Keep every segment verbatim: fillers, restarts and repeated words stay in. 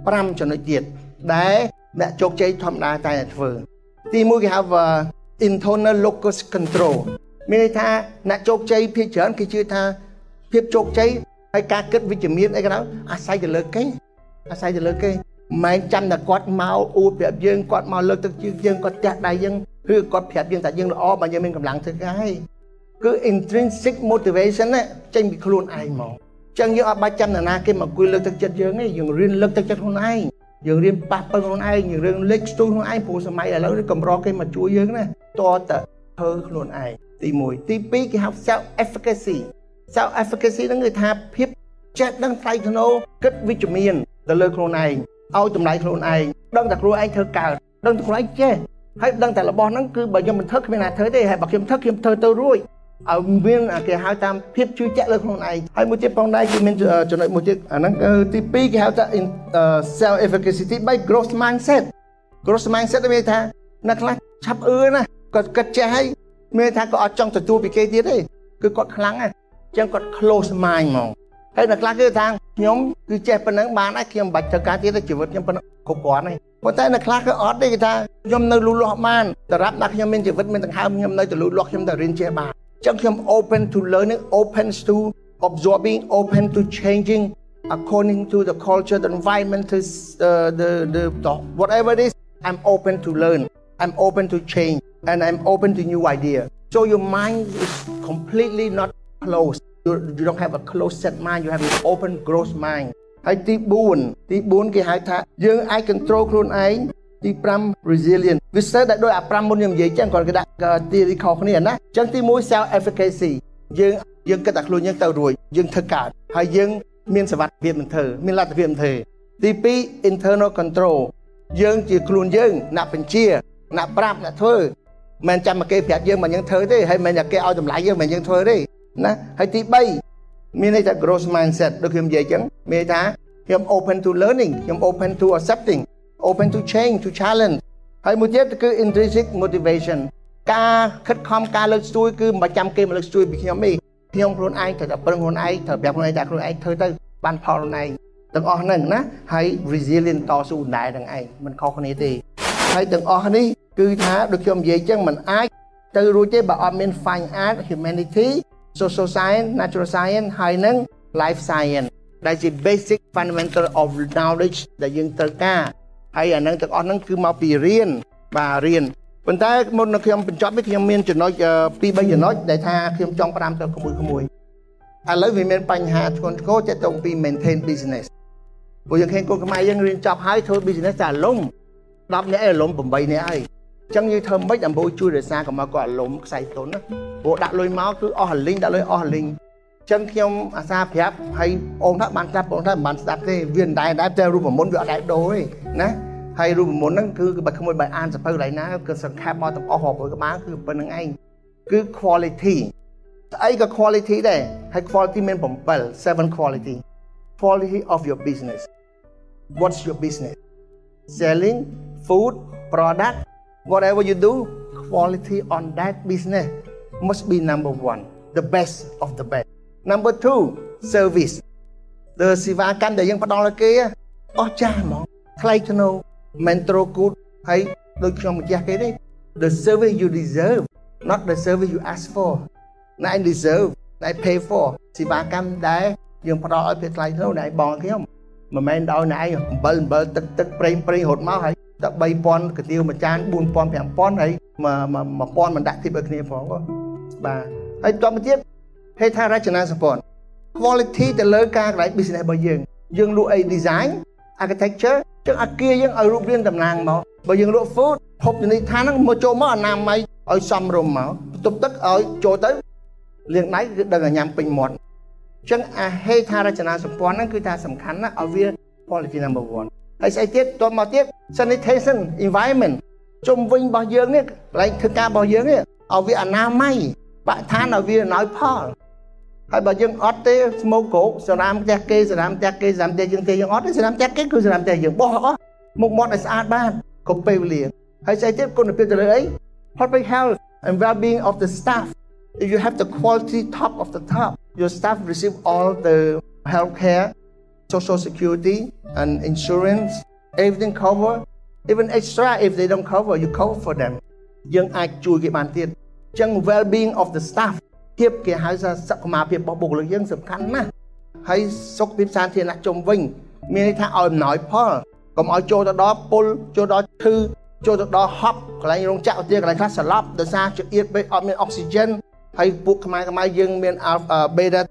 pram cho nó diệt đá mẹ chốt cháy thầm đá tay là vừa thì mỗi cái have internal locus control mình tha nè chốt cháy phía trên cái chữ tha phía chốt cháy hay cá kết vitamin ấy cái đó à sai từ lơ cái à sai từ lơ cái mà chăm là quạt máu u bẹp dương quạt máu lơ tức dương quạt chặt đại dương hư quạt bẹp dương tại dương là o mà giờ mình cầm lặng thứ cái cứ intrinsic motivation ấy tranh bị luôn ai mà chẳng như ở ba trăm là na cái mà quy lực thực chất dương ấy dùng riêng lực thực chất không ai dùng riêng paper không ai dùng riêng lịch tôi không ai phụ sa mai là lớn cầm ro cái mà chui dương này to tợ thơ luôn ai tí mùi tí pi cái học self efficacy self efficacy đó người ta phép chết đăng tay cho nó kết vitamin từ lời luôn ai ao tụm lại luôn ai đăng đặt luôn anh thơ cào đăng đặt luôn anh chê hay đăng tại là bo nó cứ bởi do mình thất bên này thế thì hay bảo kiếm thất kiếm thơ tơ ruồi ở viên cái hai tam phép chui chạy lên con này hay một chiếc bóng đây thì mình cho nói một chiếc nó tí pi cái hai ta self efficacy by growth mindset growth mindset đây ta nó là chắp ưa nè còn cất trái mình ta có ở trong từ tu bị kia tiết đấy cứ có kháng à chẳng có close mind mà hay là cái thang nhóm cứ che phần nắng bán ấy khi mà bạch cho cá tiết đấy chỉ vật nhóm phần cục quả này còn tại là class cái ót đây ta nhóm nơi lù lọ manแต่รับนักnhóm mình chỉ vật mình thằng hai nhóm nơi từ lù lọ nhóm từ riêng che bà chẳng khi open to learning open to absorbing open to changing according to the culture the environment the the the, the whatever it is I'm open to learn I'm open to change and I'm open to new idea so your mind is completely not closed you, you don't have a closed set mind you have an open growth mind hay tí bốn tí bốn cái hai thà dương ai controlខ្លួនឯងទីfive resilient វាស្ទើរតែដោយអាfiveមុនខ្ញុំនិយាយចឹងគាត់គេដាក់ទីរីខុសគ្នាណាចឹងទីone self efficacy យើងយើងគិតតែខ្លួនយើងទៅរួចយើងធ្វើកើតហើយយើងមានសវត្ថិភាពមិនធ្វើមានលទ្ធភាពមិនធ្វើទីtwo internal control យើងជាខ្លួនយើងអ្នកបញ្ជាអ្នកប្រាប់អ្នកធ្វើមិនចាំមកគេប្រាប់យើងមិនយើងធ្វើទេហើយមិនតែគេឲ្យតម្លៃយើងមិនយើងធ្វើទេណាហើយទីthreeមានន័យថា growth mindset ដូចខ្ញុំនិយាយចឹងមានន័យថាខ្ញុំ open to learning ខ្ញុំ open to accepting open to change to challenge ហើយមួយទៀតគឺ intrinsic motivation ការខិតខំការលើកស្ទួយគឺមិនចាំគេមកលើកស្ទួយពីខ្ញុំទេខ្ញុំខ្លួនឯងត្រូវតែប្រឹងខ្លួនឯងត្រូវប្រាប់ខ្លួនឯងថាខ្លួនឯងធ្វើទៅបានផលខ្លួនឯងទាំងអស់ហ្នឹងណាហើយ resilient តស៊ូដែរទាំងឯងមិនខុសគ្នាទេហើយទាំងអស់នេះគឺថាដូចខ្ញុំនិយាយចឹងមិនអាចទៅរួចទេបើអត់មាន fine art humanity social science natural science ហើយនឹង life science ដែលជា basic fundamental of knowledge ដែលយើងត្រូវការហើយអានឹងទាំងអស់ហ្នឹងគឺមកពីរៀនបាទរៀនប៉ុន្តែមុននៅខ្ញុំបញ្ចប់នេះខ្ញុំមានចំណុចtwo threeចំណុចដែលថាខ្ញុំចង់ផ្ដាំទៅក្មួយក្មួយឥឡូវវាមានបញ្ហាធ្ងន់ធ្ងរទាក់ទងពី maintain business ព្រោះយើងឃើញកូនខ្មែរយើងរៀនចប់ហើយធ្វើ business តែអាលំtenនាក់អាលំeightនាក់ហើយអញ្ចឹងយើងធ្វើមិនដើម្បីជួយរក្សាកុំឲ្យគាត់អាលំខ្សែទុនណាព្រោះដាក់លុយមកគឺអស់អាលីងដាក់លុយអស់អាលីងចឹងខ្ញុំអាសាប្រាប់ហើយអូនថាបានស្ដាប់អូនថាមិនបានស្ដាប់ទេវាមិនដែរដែរតែរូបមន្តវាអត់ដែរដូរទេណាហើយរូបមន្តហ្នឹងគឺបើក្មួយបើអានសភៅឡើយណាគឺសង្ខេបមកទាំងអស់រាប់រយក្បាលគឺប៉ុណ្្នឹងឯងគឺ quality ស្អីក៏ quality ដែរហើយ quality មានseven seven quality quality of your business what's your business selling food product whatever you do quality on that business must be number one the best of the best number two service the សេវាកម្មដែលយើងផ្ដល់ឲ្យគេអស់ចាស់ហ្មងថ្លៃថ្នូរមិនត្រូគូតហើយដូចខ្ញុំម្ចាស់គេទេ the service you deserve not the service you ask for ណែ deserve ណែ pay for សេវាកម្មដែលយើងផ្ដល់ឲ្យវាថ្លៃថ្នូរណែបងខ្ញុំមិនមែនដោយណែអំបិលអំបិលទឹកទឹកប្រេងប្រេងរត់មកហើយតែthree thousandកាទៀវមួយចានfour thousand five thousandហើយone thousandមិនដាក់ទីឲ្យគ្នាផងបាទហើយតទៅទៀតហេដ្ឋារចនាសម្ព័ន្ធ quality ទៅលើការកន្លែង business របស់យើងយើងលក់អី design architecture ចឹងអាគារយើងឲ្យរូបរាងតំណាងមកបើយើងលក់ food ភពនីយដ្ឋានហ្នឹងមកចូលមកអនាម័យឲ្យសមរម្យមកបន្ទប់ទឹកឲ្យចូលទៅលាងដៃគឺដឹងឲ្យញ៉ាំពេញមាត់ចឹងអាហេដ្ឋារចនាសម្ព័ន្ធហ្នឹងគឺថាសំខាន់ណាស់ឲ្យវា quality number one ហើយស្អីទៀតតមកទៀត sanitation environment ជុំវិញរបស់យើងនេះកន្លែងធ្វើការរបស់យើងនេះឲ្យវាអនាម័យបរិស្ថានឲ្យវាអំណោយផលហើយបើយើងអត់ទេស្មូកោកសរាមផ្ទះគេសរាមផ្ទះគេសរាមផ្ទះយើងទេយើងអត់ទេសរាមផ្ទះគេគឺសរាមផ្ទះយើងបោះអស់មុខមាត់ឲ្យស្អាតបានគ្រប់ពេលវេលាហើយស្អីទៀតគុណភាពទៅលើអី public health and well-being of the staff if you have the quality top of the top your staff receive all the health care social security and insurance, everything cover, even extra if they don't cover, you cover for them. Nhưng ai chui cái bàn tiền, chẳng well-being of the staff, tiếp cái hai ra sắc mà việc bảo bổ lực dân sầm khăn na, hay sốc tiếp san thiên là trồng vinh, mình thấy ở nói phơ, còn ở chỗ đó pol, chỗ đó thư, chỗ đó hop, cái này rong chạo tiền cái này khác slop, từ xa chỗ ít với oxygen, hay buộc cái cái máy dân miền beta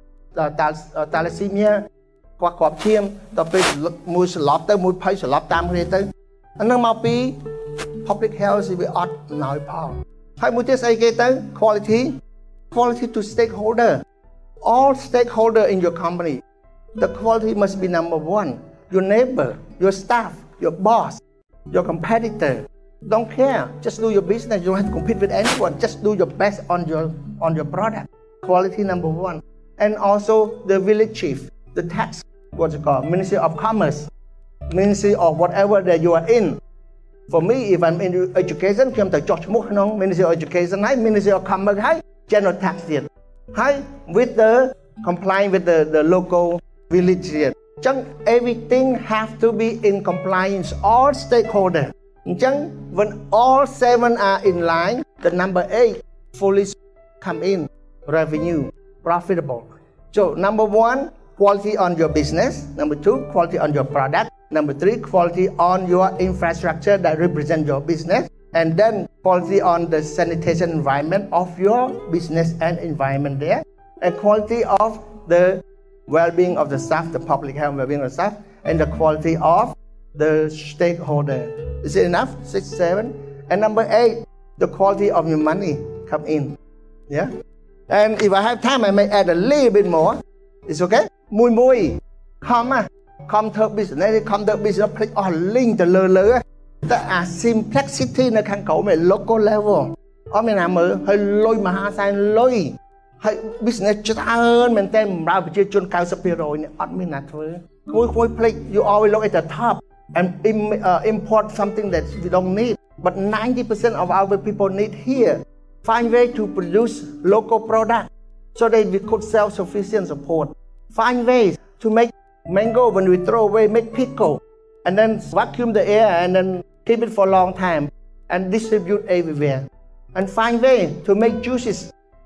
thalassemia, qua cọp chiêm, tập về mùi slop tới mùi phơi slop tam cái tới, anh đang mau pi public health thì bị ọt nói phơ, hay mùi tiết say cái tới quality. Quality to stakeholder, all stakeholder in your company. The quality must be number one. Your neighbor, your staff, your boss, your competitor. Don't care. Just do your business. You don't have to compete with anyone. Just do your best on your on your product. Quality number one. And also the village chief, the tax, what's it called? Ministry of Commerce, Ministry of whatever that you are in. For me, if I'm in education, come to George Mukhnong, Ministry of Education, hay Ministry of Commerce, hay general tax yet. Hi, with the complying with the, the local village yet. Chăng everything have to be in compliance, all stakeholders. Chăng when all seven are in line, the number eight fully come in, revenue, profitable. So number one, quality on your business. Number two, quality on your product. Number three, quality on your infrastructure that represent your business. And then quality on the sanitation environment of your business and environment there, and quality of the well-being of the staff, the public health well-being of the staff, and the quality of the stakeholder. Is it enough? Six, seven, and number eight, the quality of your money come in. Yeah, and if I have time, I may add a little bit more. It's okay. Mùi mùi, come à, come to business, come to business, click on link the lơ lơ. That are simplicity នៅខាងក្រោម local level អត់មានណាមើលហើយលុយមហាសែនលុយហើយ business ច្រើនមែនតើបម្រើប្រជាជន ninety percent នេះអត់មានណាធ្វើគួយគួយភ្លេច you always look at the top and uh, import something that we don't need, but ninety percent of our people need here. Find way to produce local product so that we could self-sufficient support. Find ways to make mango when we throw away, make pickle, and then vacuum the air and then keep it for a long time and distribute everywhere. And find way to make juices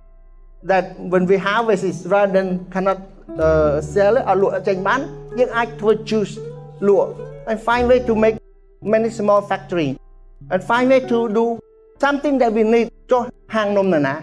that when we harvest it rather than cannot uh, sell it or lụa chanh bán, nhưng aiធ្វើjuice lụa. And find way to make many small factory. And find way to do something that we need cho hàng nôm này nè.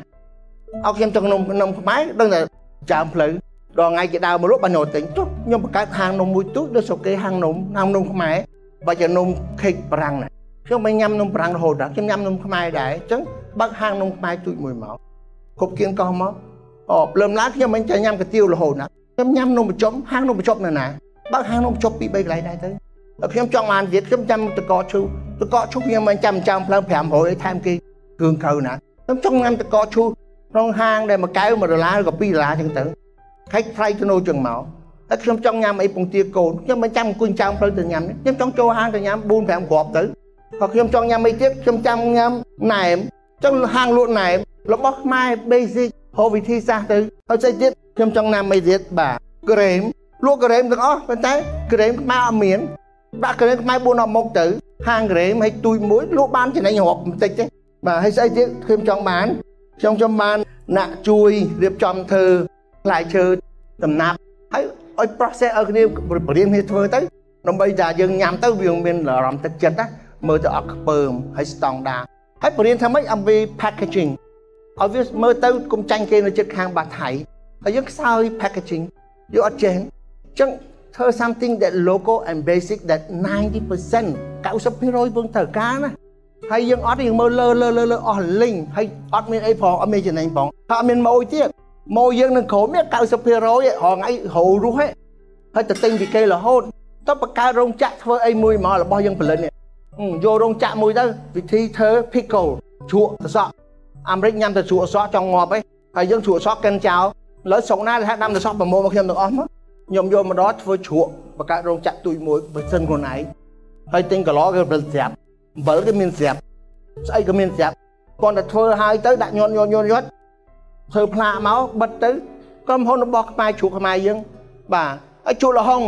Ở kem trong nôm nôm máy đơn là chạm phơi. Rồi ngay cái đào một lúc bà nhồi tính chút nhưng mà cái hàng nôm mùi chút đưa số cái hàng nôm hàng nôm máy và giờ nôm khịch răng này chứ không phải nhâm nôm răng hồ đó chứ nhâm nôm máy đấy chứ bắt hàng nôm máy tụi mùi máu cục kiên con máu ồ lơm lá nhưng mình chạy nhâm cái tiêu là hồ nè chấm nhâm nôm một chấm hàng nôm một chấm này nè bắt hàng nôm chấm bị bay lại đây tới ở khi em chọn màn việt chấm chăm từ cọ chu từ cọ chu nhưng mà chăm chăm làm phèm hội tham kia cường cầu nè chấm trong năm từ cọ chu trong hang đây mà cái mà lá gặp pi lá chẳng tử khách thay cho nô chừng máu tất trong trong nhâm ấy bông tia cồn nhưng mà chăm quân trong tới từ nhâm nhưng trong châu hang từ nhâm buôn phèm gọp tới hoặc khi trong nhâm ấy tiếp trong trăm nhâm này trong hang luôn này nó bóc mai basic hồ vị thi ra tới họ sẽ tiếp trong trong năm ấy tiếp bà cream luôn cream được ó bên tay cream ma miếng ba cream mai buôn ông một tử hang cream hay tui muối lúc bán chỉ này hộp tịch đấy mà hay sẽ tiếp thêm trong bán trong trong bán nạ chui điệp trong thư lại chơi tầm nạp thấy ôi process ở cái điều riêng như thôi tới nó bây giờ dừng nhằm tới việc mình là làm thực chất á mơ tới ở bờm hay standard thấy riêng tham mấy ông về packaging ở việc mơ tới cũng tranh kia nó chất hàng bạc thải ở những sao packaging you are change chẳng thơ something that local and basic that ninety percent cạo sắp hero vương thở cá nè hay những ở thì mơ lơ lơ lơ lơ ở linh hay ở miền ấy phò ở miền trên này phò họ miền môi tiếc môi dân nó khổ biết cạo sập hero ấy họ ngay hồ rú hết hay tự tin vì cây là hôn tóc bạc cá rong chạ thơ ấy mùi mà là bao dân phải lên nè vô rong chạ mùi đó vì thi thơ pickle chuột sọ Americ nhâm từ chuột sọ trong ngọt ấy hay dân chuột sọ canh cháo lỡ sống na hai năm từ sọ mà môi mà khi được óm á nhom vô mà đó thơ chuột bạc cá rong chạ tụi mùi với sân con này hay tin cả ló cái bật dẹp vỡ cái miếng dẹp ấy cái miếng dẹp còn là thơ hai tới đại nhon nhon nhon nhon thơ pla máu bật tới con hôn nó bọc mai chuột mai dân bà ấy chuột là hông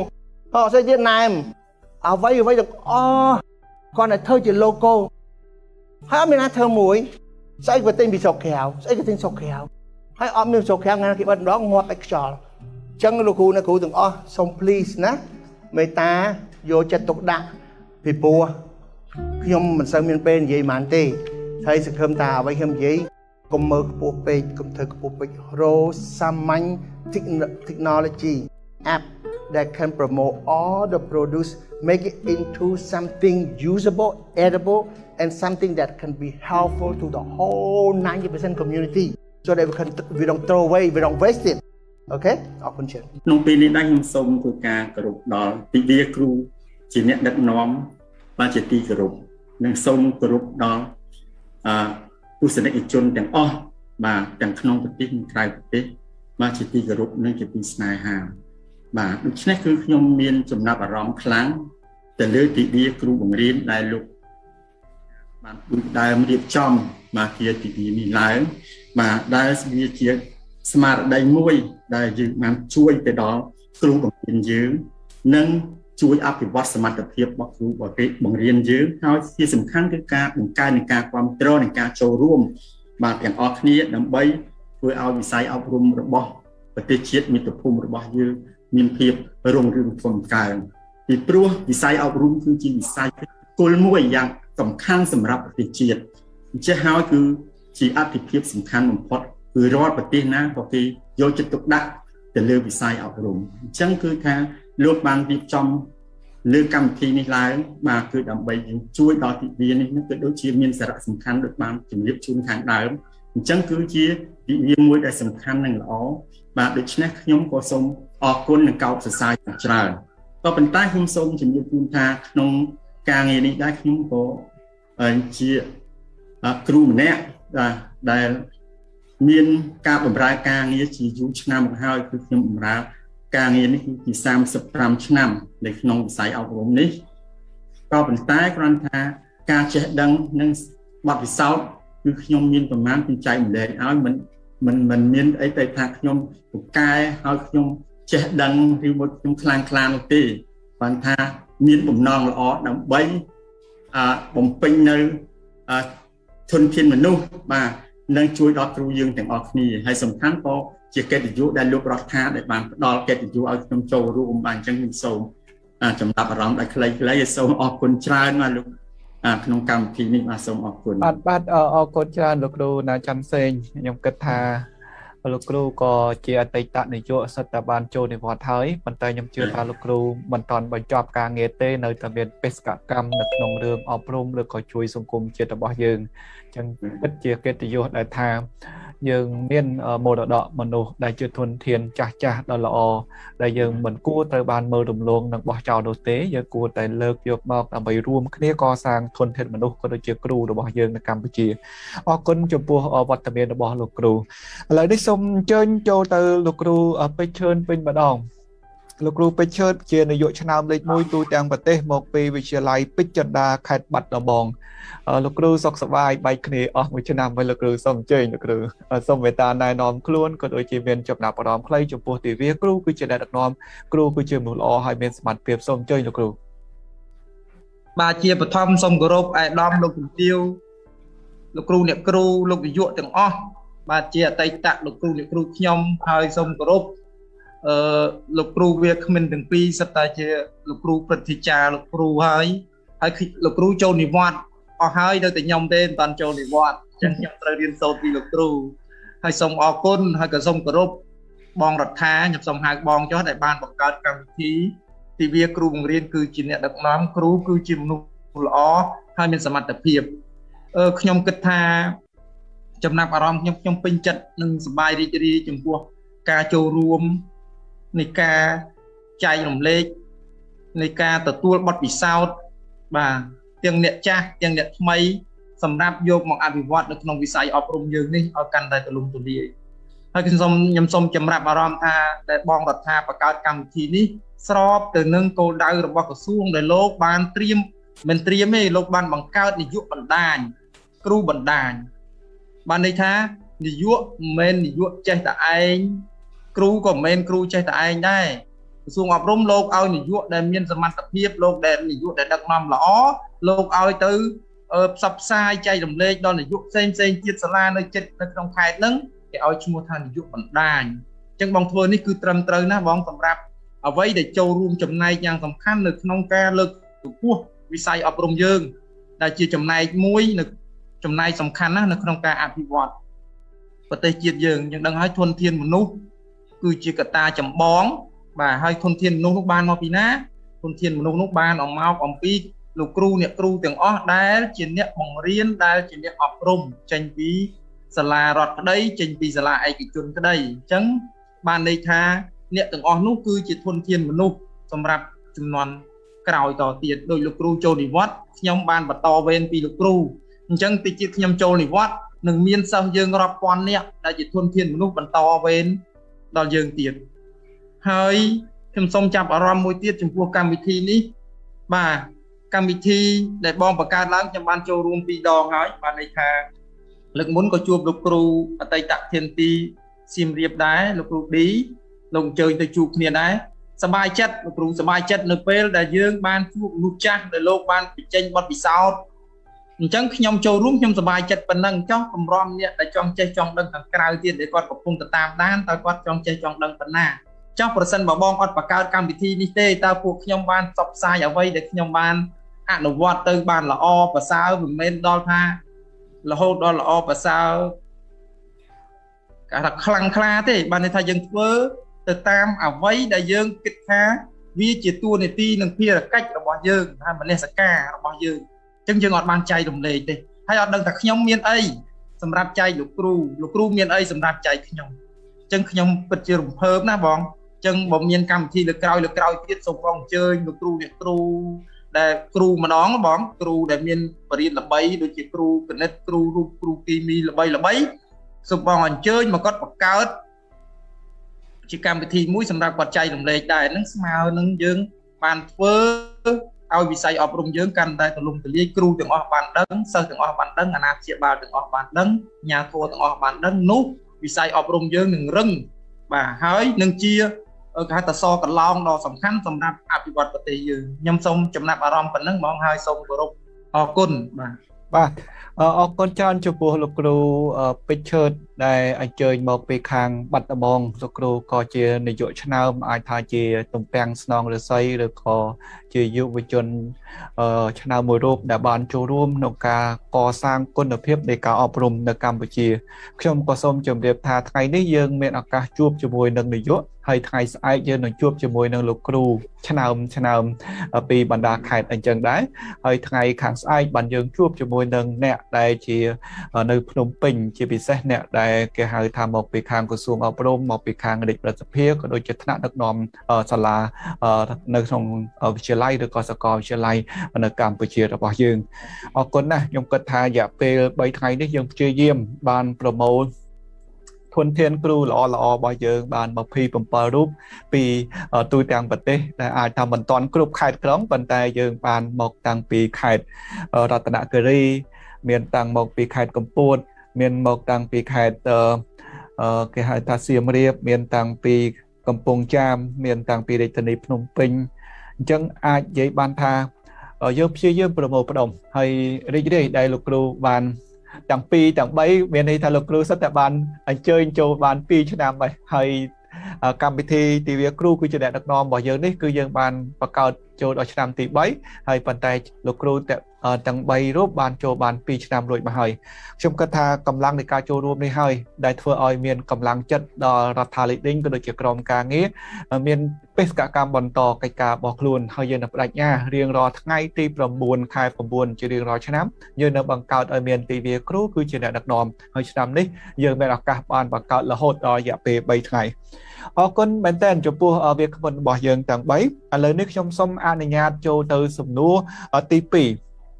họ sẽ Việt Nam ở vây vây được o con này thơ chỉ logo hai mình ăn thơ muối sẽ có tên bị sọc khéo sẽ có tên sọc khéo hai ông mình sọc khéo ngay khi bắt đó ngọt bạch trò chẳng là cô này cô từng o xong please nè mấy ta vô chặt tục đạn vì bùa khi ông mình sang miền bên gì mà anh tì thấy sự khâm ta với khâm gì cùng mơ bộ page cùng thơ bộ page ro samanh technology app that can promote all the produce make it into something usable edible and something that can be helpful to the whole ninety percent community so that we can we don't throw away we don't waste it okay អរគុណច្រើនក្នុងពេលនេះដែរខ្ញុំសូមធ្វើការគោរពដល់ទិវាគ្រូជាអ្នកដឹកនាំបាទជាទីគោរពនិងសូមគោរពដល់អឺទស្សនិកជនទាំងអស់បាទទាំងក្នុងប្រទេសនិងក្រៅប្រទេសបាទជាទីគោរពនិងជាទីស្នេហាបាទដូច្នេះគឺខ្ញុំមានចំណាប់អារម្មណ៍ខ្លាំងទៅលើទិវាគ្រូបង្រៀនដែលលោកបានដើមរៀបចំបាទជាទិវានេះឡើងបាទដែលវាជាស្មារតីមួយដែលយើងបានជួយទៅដល់គ្រូបង្រៀនយើងនិងជួយអភិវឌ្ឍសមត្ថភាពរបស់គ្រូបង្រៀនយើងហើយជាសំខាន់គឺការបង្កើននៃការគ្រប់គ្រងនិងការចូលរួមបាទទាំងអស់គ្នាដើម្បីធ្វើឲ្យវិស័យអប់រំរបស់ប្រទេសជាតិមាតុភូមិរបស់យើងមានភាពរុងរឿងធំកើងពីព្រោះវិស័យអប់រំគឺជាវិស័យគោលមួយយ៉ាងសំខាន់សម្រាប់ប្រទេសជាតិអញ្ចឹងហើយគឺជាអត្ថប្រយោជន៍សំខាន់បំផុតគឺរាល់ប្រទេសណាក៏គេយកចិត្តទុកដាក់ទៅលើវិស័យអប់រំអញ្ចឹងគឺថាលោកបានរៀបចំលើកម្មវិធីនេះឡើងបាទគឺដើម្បីយើងជួយដល់ទិវានេះគឺដូចជាមានសារៈសំខាន់ដូចបានជម្រាបជូនខាងដើមអញ្ចឹងគឺជាទិវាមួយដែលសំខាន់និងល្អបាទដូច្នេះខ្ញុំក៏សូមអរគុណនិងកោតសរសើរយ៉ាងច្រើនក៏ប៉ុន្តែខ្ញុំសូមជម្រាបជូនថាក្នុងការងារនេះដែរខ្ញុំក៏ជាគ្រូម្នាក់ដែលមានការបម្រើការងារជាយូរឆ្នាំមកហើយគឺខ្ញុំបម្រើការងារនេះគឺជាសាមសិបប្រាំឆ្នាំនៅក្នុងវិស័យអប់រំនេះក៏ប៉ុន្តែគ្រាន់ថាការចេះដឹងនិងបទពិសោធន៍គឺខ្ញុំមានប្រមាណខ្ញុំចែកម្លែកឲ្យមិនមិនមិនមានអីទៅថាខ្ញុំពូកែឲ្យខ្ញុំចេះដឹងឬមួយខ្ញុំខ្លាំងខ្លានោះទេបានថាមានបំណងល្អដើម្បីអឺបំពេញនៅអឺធនធានមនុស្សបាទនឹងជួយដល់គ្រូយើងទាំងអស់គ្នាហើយសំខាន់ក៏ជាកិត្តិយសដែលលោករដ្ឋាដែលបានផ្ដល់កិត្តិយសឲ្យខ្ញុំចូលរួមបានអញ្ចឹងខ្ញុំសូមចំណាប់អារម្មណ៍ដល់ខ្លីៗហើយសូមអរគុណច្រើនមកលោកក្នុងកម្មវិធីនេះបាទសូមអរគុណបាទបាទអរគុណច្រើនលោកគ្រូណាច័ន្ទសេងខ្ញុំគិតថាលោកគ្រូក៏ជាអតីតនាយកសិទ្ធិបានចូលនិវត្តន៍ហើយប៉ុន្តែខ្ញុំជឿថាលោកគ្រូមិនតាន់បញ្ចប់ការងារទេនៅតែមានបេសកកម្មនៅក្នុងរឿងអប់រំឬក៏ជួយសង្គមជាតិរបស់យើងអញ្ចឹងពិតជាកិត្តិយសដែលថាយើងមានមរតកមនុស្សដែលជាធនធានចាស់ចាស់ដ៏ល្អដែលយើងមិនគួរត្រូវបានមើលរំលងនិងបោះចោលនោះទេយើងគួរតែលើកយកមកដើម្បីរួមគ្នាកសាងធនធានមនុស្សក៏ដូចជាគ្រូរបស់យើងនៅកម្ពុជាអរគុណចំពោះវត្តមានរបស់លោកគ្រូឥឡូវនេះសូមអញ្ជើញចូលទៅលោកគ្រូពេជ្រឈឿនវិញម្ដងលោកគ្រូពេជ្រឈឿនជានាយកឆ្នើមលេខមួយទូទាំងប្រទេសមកពីវិទ្យាល័យពេជ្រចិន្តាខេត្តបាត់ដំបងលោកគ្រូសុខសប្បាយបែកគ្នាអស់មួយឆ្នាំហើយលោកគ្រូសូមអញ្ជើញលោកគ្រូសូមមេត្តាណែនាំខ្លួនក៏ដូចជាមានចំណាប់អារម្មណ៍ខ្លីចំពោះទិវាគ្រូគឺជាអ្នកដឹកនាំគ្រូគឺជាមនុស្សល្អហើយមានសមត្ថភាពសូមអញ្ជើញលោកគ្រូបាទជាបឋមសូមគោរពអាយដាមលោកជំទាវលោកគ្រូអ្នកគ្រូលោកនាយកទាំងអស់បាទជាអតីតលោកគ្រូអ្នកគ្រូខ្ញុំហើយសូមគោរពអឺលោកគ្រូវាគ្មិនទាំងពីរសិតតែជាលោកគ្រូព្រឹទ្ធាចារ្យលោកគ្រូហើយហើយលោកគ្រូចូលនិវត្តន៍អស់ហើយនៅតែខ្ញុំទេមិនតាន់ចូលនិវត្តន៍អញ្ចឹងខ្ញុំត្រូវរៀនសូត្រពីលោកគ្រូហើយសូមអរគុណហើយក៏សូមគោរពបងរដ្ឋាខ្ញុំសូមហៅបងចុះដែលបានបង្កើតកម្មវិធីទិវាគ្រូបង្រៀនគឺជាអ្នកដឹកនាំគ្រូគឺជាមនុស្សល្អហើយមានសមត្ថភាពអឺខ្ញុំគិតថាចំណាប់អារម្មណ៍ខ្ញុំខ្ញុំពេញចិត្តនិងសប្បាយរីករាយចំពោះការចូលរួមនៃការចែករំលែកនៃការទទួលបទពិសោធន៍បាទទាំងអ្នកចាស់ទាំងអ្នកថ្មីសម្រាប់យកមកអភិវឌ្ឍនៅក្នុងវិស័យអប់រំយើងនេះឲ្យកាន់តែទូលំទូលាយហើយខ្ញុំសូមខ្ញុំសូមចម្រាប់អារម្មណ៍ថាដែលបងរដ្ឋាបង្កើតកម្មវិធីនេះស្របទៅនឹងគោលដៅរបស់ក្រសួងដែលលោកបានត្រៀមមិនត្រៀមទេលោកបានបង្កើតនាយកបណ្ដាញគ្រូបណ្ដាញបានន័យថានាយកមិនមែននាយកចេះតែឯងគ្រូក៏មិនមែនគ្រូចេះតែឯងដែរក្រសួងអប់រំលោកឲ្យនាយកដែលមានសមត្ថភាពលោកដែលនាយកដែលដឹកនាំល្អលោកឲ្យទៅផ្សព្វផ្សាយចែករំលែកដល់នាយកផ្សេងផ្សេងទៀតសាលានៅចិត្តនៅក្នុងខេត្តហ្នឹងគេឲ្យឈ្មោះថានាយកបណ្ដាញអញ្ចឹងបងធ្វើនេះគឺត្រឹមត្រូវណាស់បងសម្រាប់អ្វីដែលចូលរួមចំណែកយ៉ាងសំខាន់នៅក្នុងការលើកកម្ពស់វិស័យអប់រំយើងដែលជាចំណែកមួយនៅចំណែកសំខាន់ណាស់នៅក្នុងការអភិវឌ្ឍប្រទេសជាតិយើងយើងដឹងហើយធនធានមនុស្សគឺជាកត្តាចម្បងបាទហើយធនធានមនុស្សនោះបានមកពីណាធនធានមនុស្សនោះបានអមកអំពីលោកគ្រូអ្នកគ្រូទាំងអស់ដែលជាអ្នកបង្រៀនដែលជាអ្នកអប់រំចេញពីសាលារដ្ឋក្តីចេញពីសាលាឯកជនក្តីអញ្ចឹងបានន័យថាអ្នកទាំងអស់នោះគឺជាធនធានមនុស្សសម្រាប់ជំនាន់ក្រោយតទៀតដោយលោកគ្រូចូលនិវត្តន៍ខ្ញុំបានបន្តវេនពីលោកគ្រូអញ្ចឹងតិចទៀតខ្ញុំចូលនិវត្តន៍នឹងមានសិស្សយើងរាប់ពាន់នាក់ដែលជាធនធានមនុស្សបន្តវេនដល់យើងទៀតហើយខ្ញុំសូមចាប់អារម្មណ៍មួយទៀតចំពោះកម្មវិធីនេះបាទកម្មវិធីដែលបងបង្កើតឡើងខ្ញុំបានចូលរួមពីរដងហើយបានន័យថាលើកមុនក៏ជួបលោកគ្រូអតីតធានទីសៀមរាបដែរលោកគ្រូឌីលោកអញ្ជើញទៅជួបគ្នាដែរសប្បាយចិត្តលោកគ្រូសប្បាយចិត្តនៅពេលដែលយើងបានជួបមនុស្សចាស់ដែលលោកបានបញ្ចេញបទពិសោធន៍អញ្ចឹងខ្ញុំចូលរួមខ្ញុំសប្បាយចិត្តប៉ុណ្ណឹងចោះកម្រាំអ្នកដែលចង់ចេះចង់ដឹងខាងក្រៅទៀតដែលគាត់កំពុងទៅតាមដានតើគាត់ចង់ចេះចង់ដឹងប៉ុណ្ណាចោះប្រសិនបើបងអត់បង្កើតកម្មវិធីនេះទេតើពួកខ្ញុំបានផ្សព្វផ្សាយអ្វីដែលខ្ញុំបានអនុវត្តទៅបានល្អប្រសើរមិនមែនដល់ថារហូតដល់ល្អប្រសើរគេថាខ្លាំងក្លាទេបានន័យថាយើងធ្វើទៅតាមអ្វីដែលយើងគិតថាវាជាតួនាទីនិងភារកិច្ចរបស់យើងថាមនសិការរបស់យើងអញ្ចឹងយើងអត់បានចែករំលែកទេហើយអត់ដឹងថាខ្ញុំមានអីសម្រាប់ចែកលោកគ្រូលោកគ្រូមានអីសម្រាប់ចែកខ្ញុំអញ្ចឹងខ្ញុំពិតជារំភើបណាបងអញ្ចឹងបើមានកម្មវិធីលើក្រោយលើក្រោយទៀតសូមបងអញ្ជើញលោកគ្រូអ្នកគ្រូដែលគ្រូម្ដងបងគ្រូដែលមានបរិញ្ញាល្បីដូចជាគ្រូគណិតគ្រូរូបគ្រូគីមីល្បីល្បីសូមបងអញ្ជើញមកគាត់បង្កើតជាកម្មវិធីមួយសម្រាប់គាត់ចែករំលែកដែរនឹងស្មើនឹងយើងបានធ្វើឲ្យវិស័យអប់រំយើងកាន់តែទូលំទូលាយគ្រូទាំងអស់បានដឹងសិស្សទាំងអស់បានដឹងអាណាព្យាបាលទាំងអស់បានដឹងអាជ្ញាធរទាំងអស់បានដឹងនោះវិស័យអប់រំយើងនឹងរឹងបាទហើយនឹងជាគេហៅថាសកឡោងដ៏សំខាន់សម្រាប់អភិវឌ្ឍប្រទេសយើងខ្ញុំសូមចំណាប់អារម្មណ៍ប៉ុណ្ណឹងហ្មងហើយសូមគោរពអរគុណបាទបាទអរគុណច្រើនចំពោះលោកគ្រូពេជ្រឈើតដែលអញ្ជើញមកពីខាងបាត់ដំបងលោកគ្រូក៏ជានាយកឆ្នើមអាចថាជាទំពាំងស្នងរិស័យឬក៏ជាយុវជនឆ្នើមមួយរូបដែលបានចូលរួមក្នុងការកសាងគុណភាពនៃការអប់រំនៅកម្ពុជាខ្ញុំក៏សូមជម្រាបថាថ្ងៃនេះយើងមានឱកាសជួបជាមួយនឹងនាយកហើយថ្ងៃស្អែកយើងនឹងជួបជាមួយនឹងលោកគ្រូឆ្នើមឆ្នើមពីបណ្ដាខេត្តអញ្ចឹងដែរហើយថ្ងៃខាងស្អែកបានយើងជួបជាមួយនឹងអ្នកដែលជានៅភ្នំពេញជាពិសេសអ្នកដែលគេហៅថាមកពីខាងក្រសួងអប់រំមកពីខាងរាជរដ្ឋាភិបាលក៏ដូចជាថ្នាក់ដឹកនាំសាលានៅក្នុងវិទ្យាល័យឬក៏សាកលវិទ្យាល័យនៅកម្ពុជារបស់យើងអរគុណណាស់ខ្ញុំគិតថារយៈពេលបីថ្ងៃនេះយើងព្យាយាមបានប្រមូលធនធានគ្រូល្អល្អរបស់យើងបានยี่สิบเจ็ดរូបពីទូទាំងប្រទេសដែលអាចថាមិនទាន់គ្រប់ខេត្តក្រុងប៉ុន្តែយើងបានមកតាំងពីខេត្តរតនគិរីមានតាំងមកពីខេត្តកំពតមានមកតាំងពីខេត្តគេហៅថាសៀមរាបមានតាំងពីកំពង់ចាមមានតាំងពីរាជធានីភ្នំពេញអញ្ចឹងអាចនិយាយបានថាយើងព្យាយាមប្រមូលផ្ដុំហើយរីករាយដែលលោកគ្រូបានទាំងពីរទាំងបីមានន័យថាលោកគ្រូសិតតែបានអញ្ជើញចូលបានពីរឆ្នាំហើយកម្មវិធីទិវាគ្រូគឺជាអ្នកដឹកនាំរបស់យើងនេះគឺយើងបានបង្កើតចូលដល់ឆ្នាំទីបីហើយប៉ុន្តែលោកគ្រូទាំងបីរូបបានចូលបានពីរឆ្នាំរួចមកហើយខ្ញុំគិតថាកម្លាំងនៃការចូលរួមនេះហើយដែលធ្វើឲ្យមានកម្លាំងចិត្តដល់រដ្ឋាភិបាលក៏ដូចជាក្រុមការងារមានបេសកកម្មបន្តកិច្ចការរបស់ខ្លួនហើយយើងនឹងបដិញ្ញារៀងរាល់ថ្ងៃទីប្រាំបួនខែប្រាំបួនជារៀងរាល់ឆ្នាំយើងនឹងបង្កើតឲ្យមានទិវាគ្រូគឺជាអ្នកដឹកនាំហើយឆ្នាំនេះយើងមានឱកាសបានបង្កើតរហូតដល់រយៈពេលបីថ្ងៃអរគុណមែនតើចំពោះវាគ្មិនរបស់យើងទាំងបីឥឡូវនេះខ្ញុំសូមអនុញ្ញាតចូលទៅសំណួរទីពីរ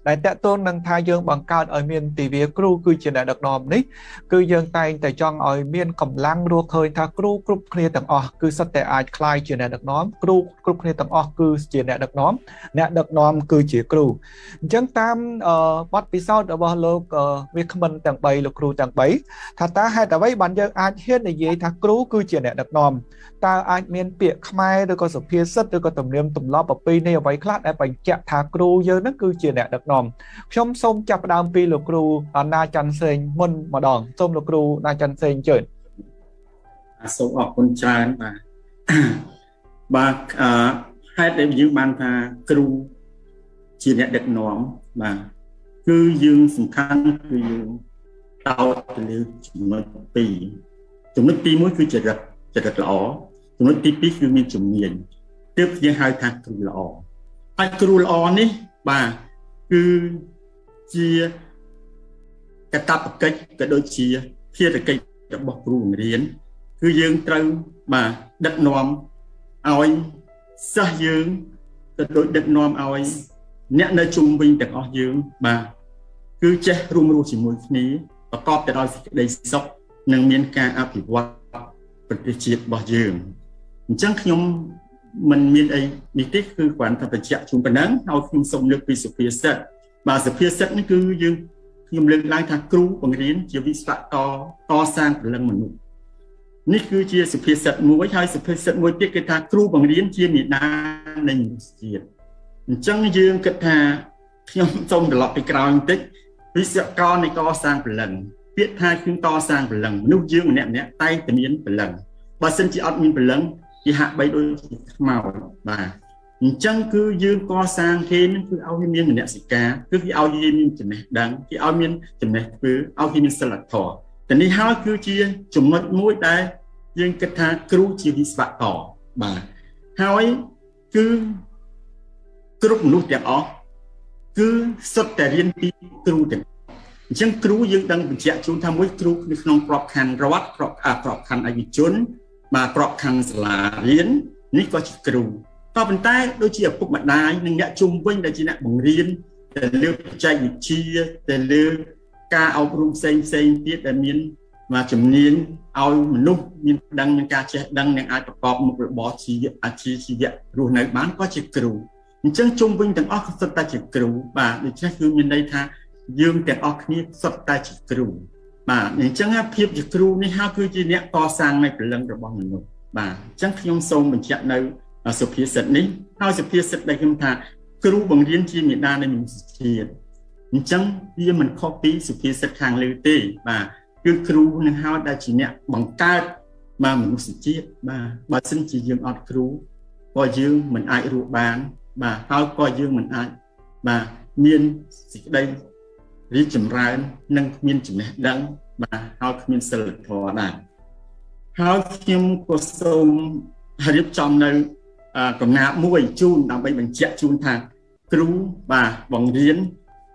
ដែលតេតូននឹងថាយើងបង្កើតឲ្យមានទិវាគ្រូគឺជាអ្នកដឹកនាំនេះគឺយើងតែងតែចង់ឲ្យមានកម្លាំងរស់ឃើញថាគ្រូគ្រប់គ្នាទាំងអស់គឺសិតតែអាចក្លាយជាអ្នកដឹកនាំគ្រូគ្រប់គ្នាទាំងអស់គឺជាអ្នកដឹកនាំអ្នកដឹកនាំគឺជាគ្រូអញ្ចឹងតាមបទពិសោធន៍របស់លោកវាគ្មិនទាំងបីលោកគ្រូទាំងបីថាតើហេតុអ្វីបានយើងអាចហ៊ាននិយាយថាគ្រូគឺជាអ្នកដឹកនាំតើអាចមានពាក្យខ្មែរឬក៏សុភាសិតឬក៏ទំនៀមទម្លាប់ប្រពៃណីអ្វីខ្លះដែលបញ្ជាក់ថាគ្រូយើងនឹងគឺជាអ្នកដឹកនាំខ្ញុំសូមចាប់ផ្ដើមពីលោកគ្រូណាច័ន្ទសេងមុនម្ដងសូមលោកគ្រូណាច័ន្ទសេងជើញសូមអរគុណច្រើនបាទបាទអឺហេតុដែលយើងបានថាគ្រូជាអ្នកដឹកនាំបាទគឺយើងសំខាន់គឺយើងតោតទៅលើចំណុចពីរចំណុចទីមួយគឺចរិតចរិតល្អចំណុចទីពីរគឺមានជំនាញទើបយើងហៅថាគ្រូល្អហើយគ្រូល្អនេះបាទគឺជាកាតព្វកិច្ចក៏ដូចជាភារកិច្ចរបស់គ្រូបង្រៀនគឺយើងត្រូវបាទដឹកនាំឲ្យសិស្សយើងទៅដូចដឹកនាំឲ្យអ្នកនៅជុំវិញទាំងអស់យើងបាទគឺចេះរួមរស់ជាមួយគ្នាប្រកបទៅដោយសេចក្តីសុខនិងមានការអភិវឌ្ឍប្រទេសជាតិរបស់យើងអញ្ចឹងខ្ញុំមិនមានអីនេះទេគឺគ្រាន់តែបញ្ជាក់ជូនប៉ុណ្ណឹងហើយខ្ញុំសូមលើកពីសុភាសិតបាទសុភាសិតនេះគឺយើងខ្ញុំលើកឡើងថាគ្រូបង្រៀនជាវិស្វករកសាងព្រលឹងមនុស្សនេះគឺជាសុភាសិតមួយហើយសុភាសិតមួយទៀតគឺថាគ្រូបង្រៀនជាមាតានៃមនុស្សជាតិអញ្ចឹងយើងគិតថាខ្ញុំសូមត្រឡប់ទៅក្រោយបន្តិចវិស្វករនៃកសាងព្រលឹងពាក្យថាគឺកសាងព្រលឹងមនុស្សយើងម្នាក់ម្នាក់តែងតែមានព្រលឹងបើសិនជាអត់មានព្រលឹងគេហាក់បីដូចខ្មោចបាទអញ្ចឹងគឺយើងកសាងគេនឹងគឺឲ្យមានមនសិការគឺគេឲ្យគេមានចំណេះដឹងគេឲ្យមានចំណេះធ្វើឲ្យគេមានសិលធម៌តែនេះហើយគឺជាចំណុចមួយដែលយើងគិតថាគ្រូជាវិស្វករបាទហើយគឺគ្រប់មនុស្សទាំងអស់គឺសុទ្ធតែរៀនពីគ្រូទាំងអញ្ចឹងគ្រូយើងដឹងបញ្ជាក់ជូនថាមួយគ្រូនៅក្នុងក្របខ័ណ្ឌរដ្ឋក្របក្របខ័ណ្ឌឯកជនបាទក្របខ័ណ្ឌសាលារៀននេះក៏ជាគ្រូក៏ប៉ុន្តែដូចជាឪពុកម្ដាយនិងអ្នកជុំវិញដែលជាអ្នកបង្រៀនទៅលើបច្ចេកវិទ្យាទៅលើការអប់រំផ្សេងផ្សេងទៀតដែលមានមកជំនាញឲ្យមនុស្សមានដឹងមានការចេះដឹងនិងអាចប្រកបមុខរបរជីវៈអាជីវជីវៈរស់នៅបានក៏ជាគ្រូអញ្ចឹងជុំវិញទាំងអស់ក៏សុទ្ធតែជាគ្រូបាទដូច្នេះគឺមានន័យថាយើងទាំងអស់គ្នាសុទ្ធតែជាគ្រូបាទអញ្ចឹងភាពជាគ្រូនេះហើយគឺជាអ្នកកសាងនៃព្រលឹងរបស់មនុស្សបាទអញ្ចឹងខ្ញុំសូមបញ្ជាក់នៅសុភាសិតនេះហើយសុភាសិតដែលខ្ញុំថាគ្រូបង្រៀនជាមាតានៃមនុស្សជាតិអញ្ចឹងវាមិនខុសពីសុភាសិតខាងលើទេបាទគឺគ្រូនឹងហើយដែលជាអ្នកបង្កើតមកមនុស្សជាតិបាទបើសិនជាយើងអត់គ្រូក៏យើងមិនអាចរស់បានបាទហើយក៏យើងមិនអាចបាទមានសេចក្តីរីកចម្រើននិងមានចំណេះដឹងបាទហើយគ្មានសិលធម៌ដែរហើយខ្ញុំក៏សូមរៀបចំនៅកំណាព្យមួយជូនដើម្បីបញ្ជាក់ជូនថាគ្រូបាទបង្រៀន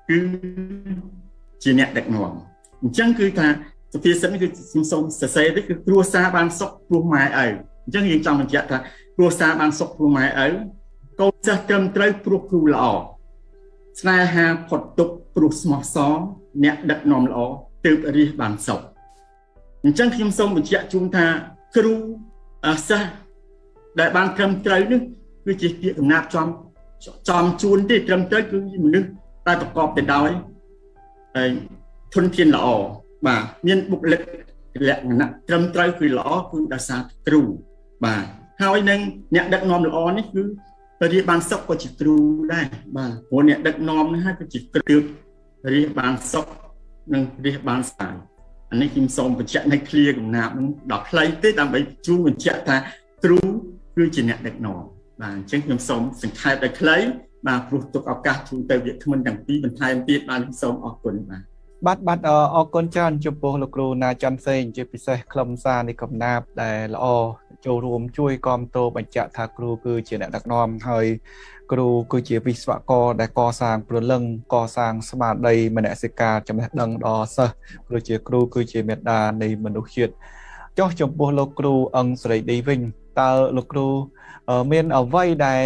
គឺជាអ្នកដឹកនាំអញ្ចឹងគឺថាសុភាសិតនេះគឺខ្ញុំសូមសរសេរទៅគឺគ្រួសារបានសុខព្រោះម៉ែឪអញ្ចឹងយើងចង់បញ្ជាក់ថាគ្រួសារបានសុខព្រោះម៉ែឪកូនសិស្សត្រឹមត្រូវព្រោះគ្រូល្អស្នេហាផុតទុក្ខព្រោះស្មោះសរអ្នកដឹកនាំល្អទើបរាជបានសុខអញ្ចឹងខ្ញុំសូមបញ្ជាក់ជូនថាគ្រូសិស្សដែលបានត្រឹមត្រូវនេះគឺជាពាក្យកំណាព្យចំចំជួនទេត្រឹមត្រូវគឺមនុស្សដែលប្រកបទៅដោយធនធានល្អបាទមានបុគ្គលិកលក្ខណៈត្រឹមត្រូវគឺល្អគឺដោយសារគ្រូបាទហើយនឹងអ្នកដឹកនាំល្អនេះគឺរាជបានសុខក៏ជាគ្រូដែរបាទព្រោះអ្នកដឹកនាំនេះហើយគឺជាគ្រូរាជបានសុខនិងរាជបានស្អាតអានេះខ្ញុំសូមបញ្ជាក់នៅឃ្លាកំណាព្យនឹងដល់ខ្លីទេដើម្បីជួនបញ្ជាក់ថាគ្រូគឺជាអ្នកដឹកនាំបាទអញ្ចឹងខ្ញុំសូមសង្ខេបដោយខ្លីបាទព្រោះទុកឱកាសជូនទៅវាគ្មិនទាំងពីរបន្ថែមទៀតបាទខ្ញុំសូមអរគុណបាទបាទបាទអរគុណច្រើនចំពោះលោកគ្រូណាច័ន្ទសេងជាពិសេសខ្លឹមសារនៃកំណាព្យដែលល្អចូលរួមជួយគាំទ្របញ្ជាក់ថាគ្រូគឺជាអ្នកដឹកនាំហើយគ្រូគឺជាវិស្វករដែលកសាងព្រលឹងកសាងស្មារតីមនសិការចំណេះដឹងដល់សិស្សព្រោះជាគ្រូគឺជាមេត្តានៃមនុស្សជាតិចុះចំពោះលោកគ្រូអង្គស្រីឌីវិញតើលោកគ្រូមានអ្វីដែល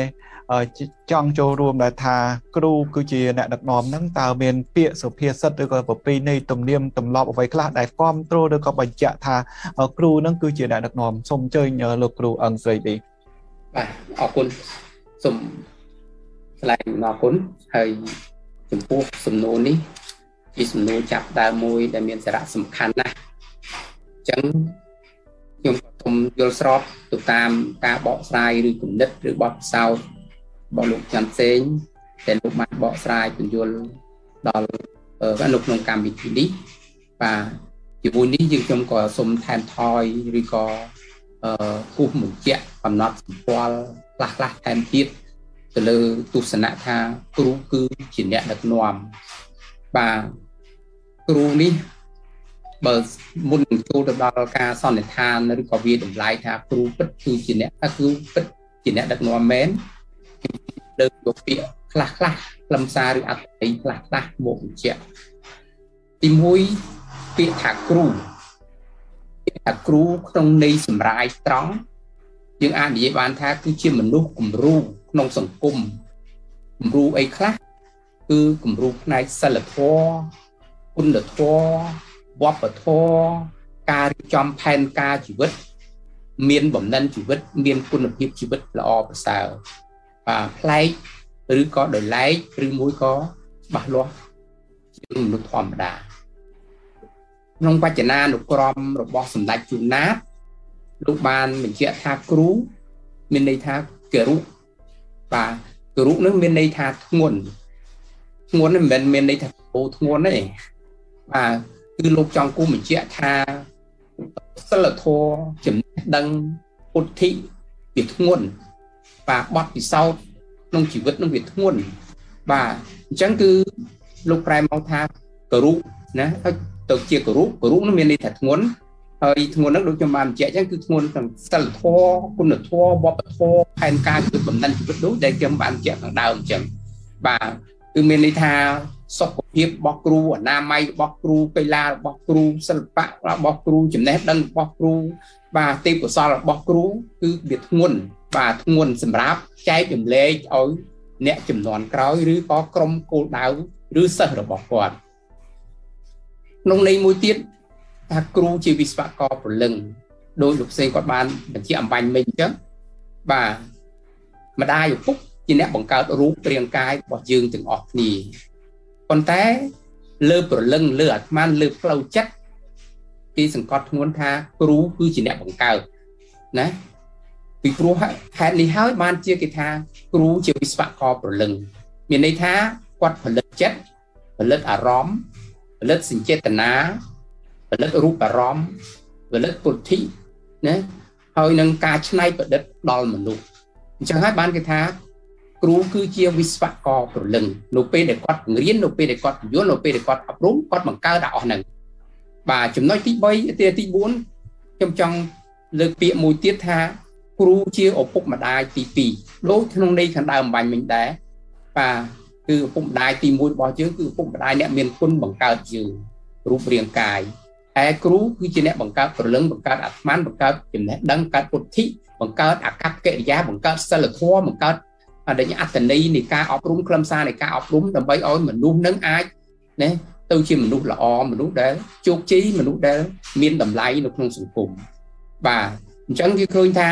ចង់ចូលរួមដែលថាគ្រូគឺជាអ្នកដឹកនាំហ្នឹងតើមានពាក្យសុភាសិតឬក៏ប្រពៃណីទំនៀមទម្លាប់អ្វីខ្លះដែលគ្រប់គ្រងឬក៏បញ្ជាក់ថាគ្រូហ្នឹងគឺជាអ្នកដឹកនាំសូមអញ្ជើញលោកគ្រូអង្ស្រីទីបាទអរគុណសូមថ្លែងអរគុណហើយចំពោះសំណួរនេះជាសំណួរចាប់ដើមមួយដែលមានសារៈសំខាន់ណាស់អញ្ចឹងខ្ញុំក៏សូមយល់ស្របទៅតាមការបកស្រាយឬគំនិតឬបទពិសោធន៍របស់លោកច័ន្ទសេងដែលលោកបានបកស្រាយពន្យល់ដល់នៅក្នុងកម្មវិធីនេះបាទជាមួយនេះយើងខ្ញុំក៏សូមថែមថយឬក៏អឺគូសបញ្ជាក់កំណត់សម្គាល់ខ្លះខ្លះថែមទៀតទៅលើទស្សនៈថាគ្រូគឺជាអ្នកដឹកនាំបាទគ្រូនេះបើមុននឹងចូលទៅដល់ការសន្និដ្ឋានឬក៏វាតម្លៃថាគ្រូពិតគឺជាអ្នកថាគ្រូពិតជាអ្នកដឹកនាំមែនលើកយកពាក្យខ្លះខ្លះខ្លឹមសារឬអត្ថន័យខ្លះខ្លះមកបញ្ជាក់ទីមួយពាក្យថាគ្រូពាក្យថាគ្រូក្នុងន័យសម្រាយត្រង់យើងអាចនិយាយបានថាគឺជាមនុស្សគំរូក្នុងសង្គមគំរូអីខ្លះគឺគំរូផ្នែកសិលធម៌គុណធម៌វប្បធម៌ការរៀបចំផែនការជីវិតមានបំណិនជីវិតមានគុណភាពជីវិតល្អប្រសើរបាទប្លែកឬក៏ដោយឡែកឬមួយក៏ច្បាស់លាស់ជាមនុស្សធម្មតាក្នុងវចនានុក្រមរបស់សម្ដេចជួនណាតលោកបានបញ្ជាក់ថាគ្រូមានន័យថាគរុបាទគរុនឹងមានន័យថាធ្ងន់ធ្ងន់មិនមែនមានន័យថាអូធ្ងន់ទេបាទគឺលោកចង់គូបញ្ជាក់ថាសិលធម៌ចំណេះដឹងពុទ្ធិវាធ្ងន់បាទបទពិសោធន៍ក្នុងជីវិតនឹងវាធ្ងន់បាទអញ្ចឹងគឺលោកប្រែមកថាគរុណាហើយទៅជាគរុគរុនឹងមានន័យថាធ្ងន់ហើយធ្ងន់នឹងដូចខ្ញុំបានបញ្ជាក់អញ្ចឹងគឺធ្ងន់ទាំងសិលធម៌គុណធម៌វប្បធម៌ផែនការជីវិតបំណិនជីវិតដូចដែលខ្ញុំបានបញ្ជាក់ខាងដើមអញ្ចឹងបាទគឺមានន័យថាសុខភាពរបស់គ្រូអនាម័យរបស់គ្រូកីឡារបស់គ្រូសិល្បៈរបស់គ្រូចំណេះដឹងរបស់គ្រូបាទទេពកោសល្យរបស់គ្រូគឺវាធ្ងន់បាទធ្ងន់សម្រាប់ចែកចម្លែកឲ្យអ្នកចំនួនក្រោយឬក៏ក្រុមគោលដៅឬសិស្សរបស់គាត់ក្នុងន័យមួយទៀតថាគ្រូជាវិស្វករព្រលឹងដោយលោកផ្សេងគាត់បានបញ្ជាក់អំបញ្ញមិញអញ្ចឹងបាទម្ដាយឪពុកជាអ្នកបង្កើតរូបរាងកាយរបស់យើងទាំងអស់គ្នាប៉ុន្តែលើព្រលឹងលើអាត្មាលើផ្លូវចិត្តគេសង្កត់ធ្ងន់ថាគ្រូគឺជាអ្នកបង្កើតណាពីព្រោះហេតុនេះហើយបានជាគេថាគ្រូជាវិស្វករព្រលឹងមានន័យថាគាត់ផលិតចិត្តផលិតអារម្មណ៍ផលិតសញ្ចេតនាផលិតរូបអារម្មណ៍ផលិតពុទ្ធិណាហើយនឹងការច្នៃប្រឌិតដល់មនុស្សអញ្ចឹងហើយបានគេថាគ្រូគឺជាវិស្វករព្រលឹងនៅពេលដែលគាត់បង្រៀននៅពេលដែលគាត់បញ្យល់នៅពេលដែលគាត់អប់រំគាត់បង្កើតដល់អស់ហ្នឹងបាទចំណុចទី3ទីទី4ខ្ញុំចង់លើកពាក្យមួយទៀតថាគ្រូជាឪពុកម្ដាយទី2ដូចក្នុងន័យខាងដើមបាញ់មិញដែរបាទគឺឪពុកម្ដាយទី1របស់យើងគឺឪពុកម្ដាយអ្នកមានគុណបង្កើតយើងរូបរាងកាយហើយគ្រូគឺជាអ្នកបង្កើតព្រលឹងបង្កើតអាត្មាបង្កើតចំណេះដឹងបង្កើតពុទ្ធិបង្កើតអាកប្បកិរិយាបង្កើតសិលធម៌បង្កើតអត្ថអត្ថន័យនៃការអប់រំខ្លឹមសារនៃការអប់រំដើម្បីឲ្យមនុស្សនឹងអាចណាទៅជាមនុស្សល្អមនុស្សដែលជោគជ័យមនុស្សដែលមានតម្លៃនៅក្នុងសង្គមបាទអញ្ចឹងគេឃើញថា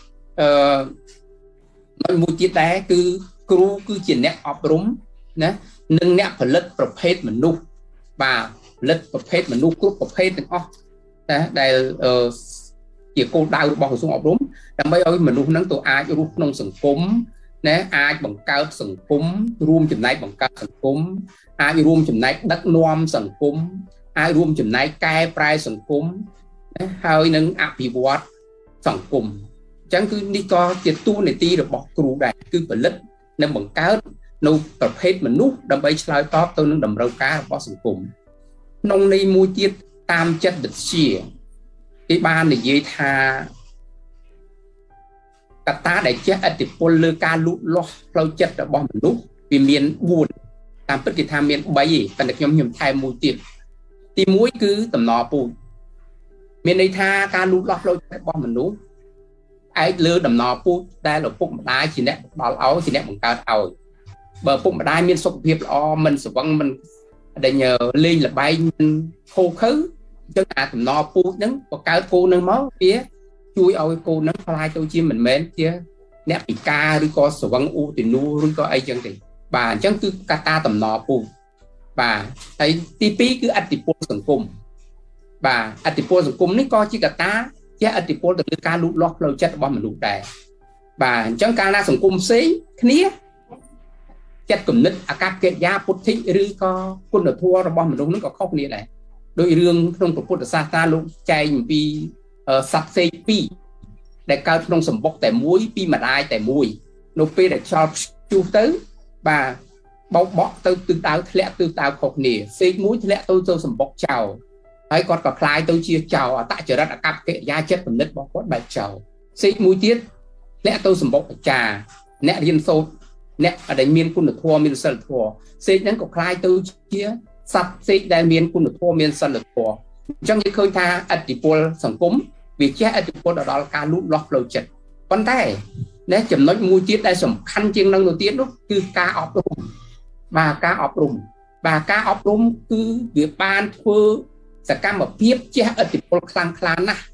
អឺមួយទៀតដែរគឺគ្រូគឺជាអ្នកអប់រំណានិងអ្នកផលិតប្រភេទមនុស្សបាទផលិតប្រភេទមនុស្សគ្រប់ប្រភេទទាំងអស់ណាដែលអឺជាគោលដៅរបស់ក្រសួងអប់រំដើម្បីឲ្យមនុស្សនឹងទៅអាចរស់ក្នុងសង្គមណាអាចបង្កើតសង្គមរួមចំណែកបង្កើតសង្គមអាចរួមចំណែកដឹកនាំសង្គមអាចរួមចំណែកកែប្រែសង្គមណាហើយនឹងអភិវឌ្ឍសង្គមអញ្ចឹងគឺនេះក៏ជាតួនាទីរបស់គ្រូដែរគឺផលិតនិងបង្កើតនៅប្រភេទមនុស្សដើម្បីឆ្លើយតបទៅនឹងតម្រូវការរបស់សង្គមក្នុងន័យមួយទៀតតាមចិត្តវិទ្យាគេបាននិយាយថាកត្តាដែលជះឥទ្ធិពលលើការលូតលាស់ផ្លូវចិត្តរបស់មនុស្សវាមាន4តាមពិតគេថាមាន3ទេប៉ុន្តែខ្ញុំខ្ញុំថែមមួយទៀតទី1គឺតំណពូជមានន័យថាការលូតលាស់ផ្លូវចិត្តរបស់មនុស្ស ai lừa đầm nọ pu đây là phúc một đai chỉ nè bảo áo chỉ nè bằng cao áo bờ phúc một đai miên sốc hiệp lo mình sẽ vâng mình để nhờ ly là bay khô khứ chân à tầm nọ pu nắng có cao pu nâng máu phía chui ơi cô nắng phai tôi chim mình mến chứ nè bị ca rồi có sẽ vâng u thì nu rồi có ai chân thì bà chẳng cứ kata tầm nọ pu bà thấy tivi cứ ăn tivi sừng cung bà ăn tivi sừng cung ní coi chỉ kata chứ ăn tivi từ ca lút lót lâu chết bao mình lút đè bà chẳng ca na sừng cung xí khía chết cùng nít à các cái giá bút thị rư có quân được thua rồi bao mình đúng nó có khóc nè này đôi rương trong cuộc bút sa ta luôn chạy vì sắp xếp pi để cao trong sầm bốc tại muối pi mà ai tại muối nộp pi để cho chu tới bà bóc bóc từ từ tao lẽ từ tao khóc nè xí muối lẽ tôi tôi sầm bốc chào hay còn có khai tôi chia chào tại chờ ra các cái giá chết cùng nít bóc quất bài chào xí muối tiết lẽ tôi sầm bốc trà nè liên sâu nè ở đây miền quân được thua miền sơn được thua xí đến có khai tôi chia sắp xí đây miền quân được thua miền sơn được thua trong những khơi tha ắt đi pol sòng cúng vì che ắt đi pol đó là ca lút lót lâu chật con tay nếu chấm nói mùi tiết đây sòng khăn chiêng năng đầu tiên đó cứ ca ọp rùm và ca ọp rùm và ca ọp rùm cứ việc ban thưa sẽ ca một tiếp che ắt đi pol khăn khăn nè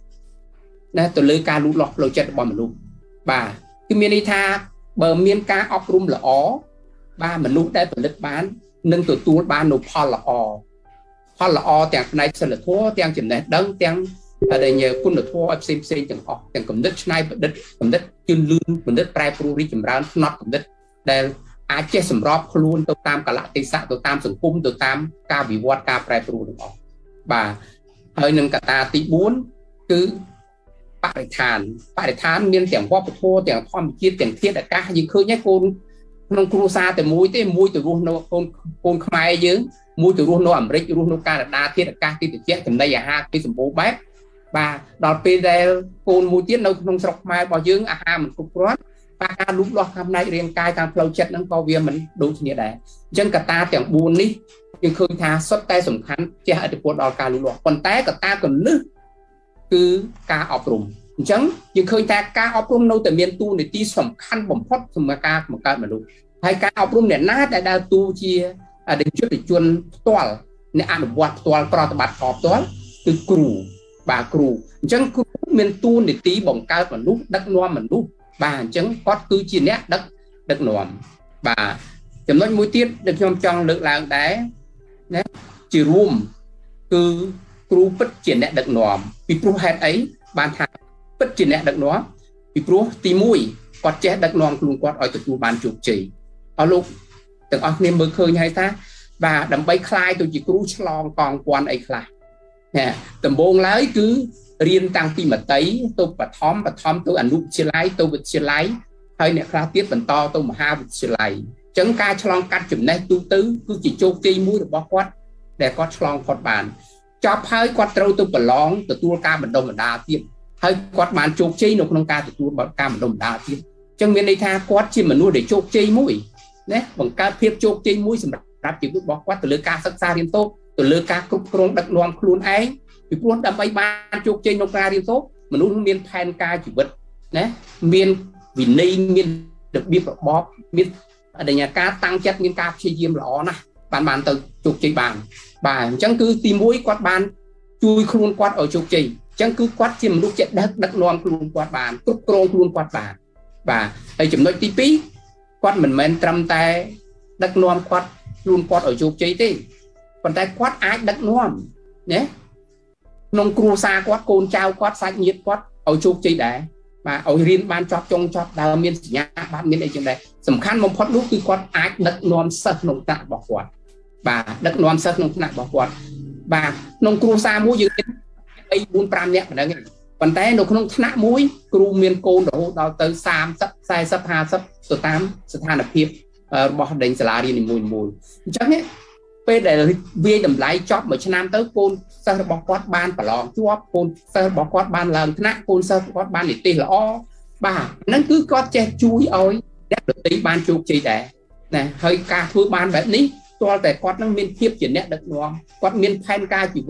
nè tôi lấy ca lút lót lâu chật bọn mình luôn bà cái miền đi tha bờ miền ca ọp rùm là ó ba mình lúc đây tôi lịch bán nâng từ tuôn bán nộp pol là ó họ là o tiếng này sẽ là thua tiếng chừng này đấng tiếng ở đây nhờ quân được thua xem xem chẳng họ tiếng cầm đất này vật đất cầm đất chuyên lương cầm đất prai pro đi chừng ra nó cầm đất đây ai chơi sầm rót luôn tôi tam cả lại tây xã tôi tam sừng cung tôi tam ca bị vót ca prai pro được họ bà hơi nâng cả ta tí bốn cứ bạc đại thàn bạc đại thàn miền tiếng vót thua tiếng thom chia tiếng thiết đại ca nhưng khơi nhé cô nông cru xa từ mũi tới mũi từ luôn nó con con khai dưới mũi từ luôn nó ẩm rít luôn nó Canada thiết ca cái từ chết từ đây là ha cái sầm bố bếp và đọt pê đây con mũi tiết đâu không sọc mai bao dương à ha mình cũng rót ba ca lúc đó hôm nay riêng cai càng flow chết nó có việc mình đủ như đấy chân cả ta tiếng buồn đi nhưng khơi tha xuất tay sủng khăn che ở được đọt ca lúc đó còn té cả ta còn nước cứ ca ọp rùm chẳng nhưng khơi ta ca ọp rùm đâu từ miền tu để ti sủng khăn bẩm phốt mà ca một cái mà đúng hay ca ọp rùm để nát tại đa tu chia à đến trước để chuồn toal nè ăn bọt toal pro bát ọp toal từ cừu bà cừu chẳng cừu miền tu để tí bỏng cao mà lúc đất loa mà lúc bà chẳng có tư chi nét đất đất loa bà chấm nói mũi tiết được trong trong lực làng đá nè chỉ room cứ cừu bất triển nét đất loa vì pro hết ấy bàn thạch bất triển nét đất loa vì pro tí mũi quạt che đất loa luôn quạt ở từ tu bàn chụp chỉ ở lúc từng ở niềm mơ khơi hay ta và đầm bay khai tôi chỉ cừu chlong còn quan ấy khai nè tầm bông lái cứ riêng tăng tim mà tấy tôi bật thóm bật thóm tôi ảnh lúc chia lái tôi bật chia lái hay nè khai tiết bẩn to tôi mà ha bật chia lái chấn ca chlong cắt chùm này tu tứ cứ chỉ chô cây mũi được bó quát để có chlong quạt bàn cho hơi quạt trâu tôi bật lóng từ tua ca bật đông mà đa tiết hơi quạt bàn chô cây nó không ca từ tua bật ca bật đông đa tiết chân miền đây tha quát chi mà nuôi để chô cây mũi nè bằng ca phiếp chô cây mũi sầm đạp chỉ biết bó quát từ lưỡi ca sắc xa liên tốt từ lưỡi ca cục krong đặt loang luôn ấy vì luôn đâm bay ba chục trên nông ca liên tốt mà luôn miên than ca chỉ vật nè miên vì nay miên được biết bóp biết ở đây nhà ca tăng chất miên ca chơi diêm lọ nè bàn bàn từ chục chơi bàn bà chẳng cứ tìm mũi quát bàn chui luôn quát ở chục chơi chẳng cứ quát chim lúc chết đất đất loang luôn quát bàn cục krong luôn quát bàn bà đây chấm nói tí pí quát mình men trăm tay đất loang quát luôn quát ở chục chơi tí còn tay quát ai đất loang nhé nông cru xa quát côn trao quát sạch nhiệt quát ở chụp chơi đá mà ở riêng ban chót trong chót đào miên nhà ban miên ở trên đây sầm khăn mong phát lúc cứ quát ai đất non sật nông tạ bỏ quạt và đất non sật nông tạ bỏ quạt và nông cru xa mũi dưới đây buôn pram nhẹ mà đấy còn tay nó không nát mũi cru miên côn đổ đào tới sam sấp sai sấp hà sấp số tám số than là phiệp bỏ đánh xả lá đi mùi mùi chắc hết để về đầm lái chóp mấy năm tới côn sơ bỏ quát ban và lò chóp côn sơ bỏ quát ban lần nát côn sơ quát ban để tê là o bà nó cứ có che chui ơi đẹp được tí ban chụp chơi đẻ nè hơi ca thưa ban vậy ní toแต่ quát nó miên thiếp chỉ nét được ngon quát miên thanh ca chỉ vật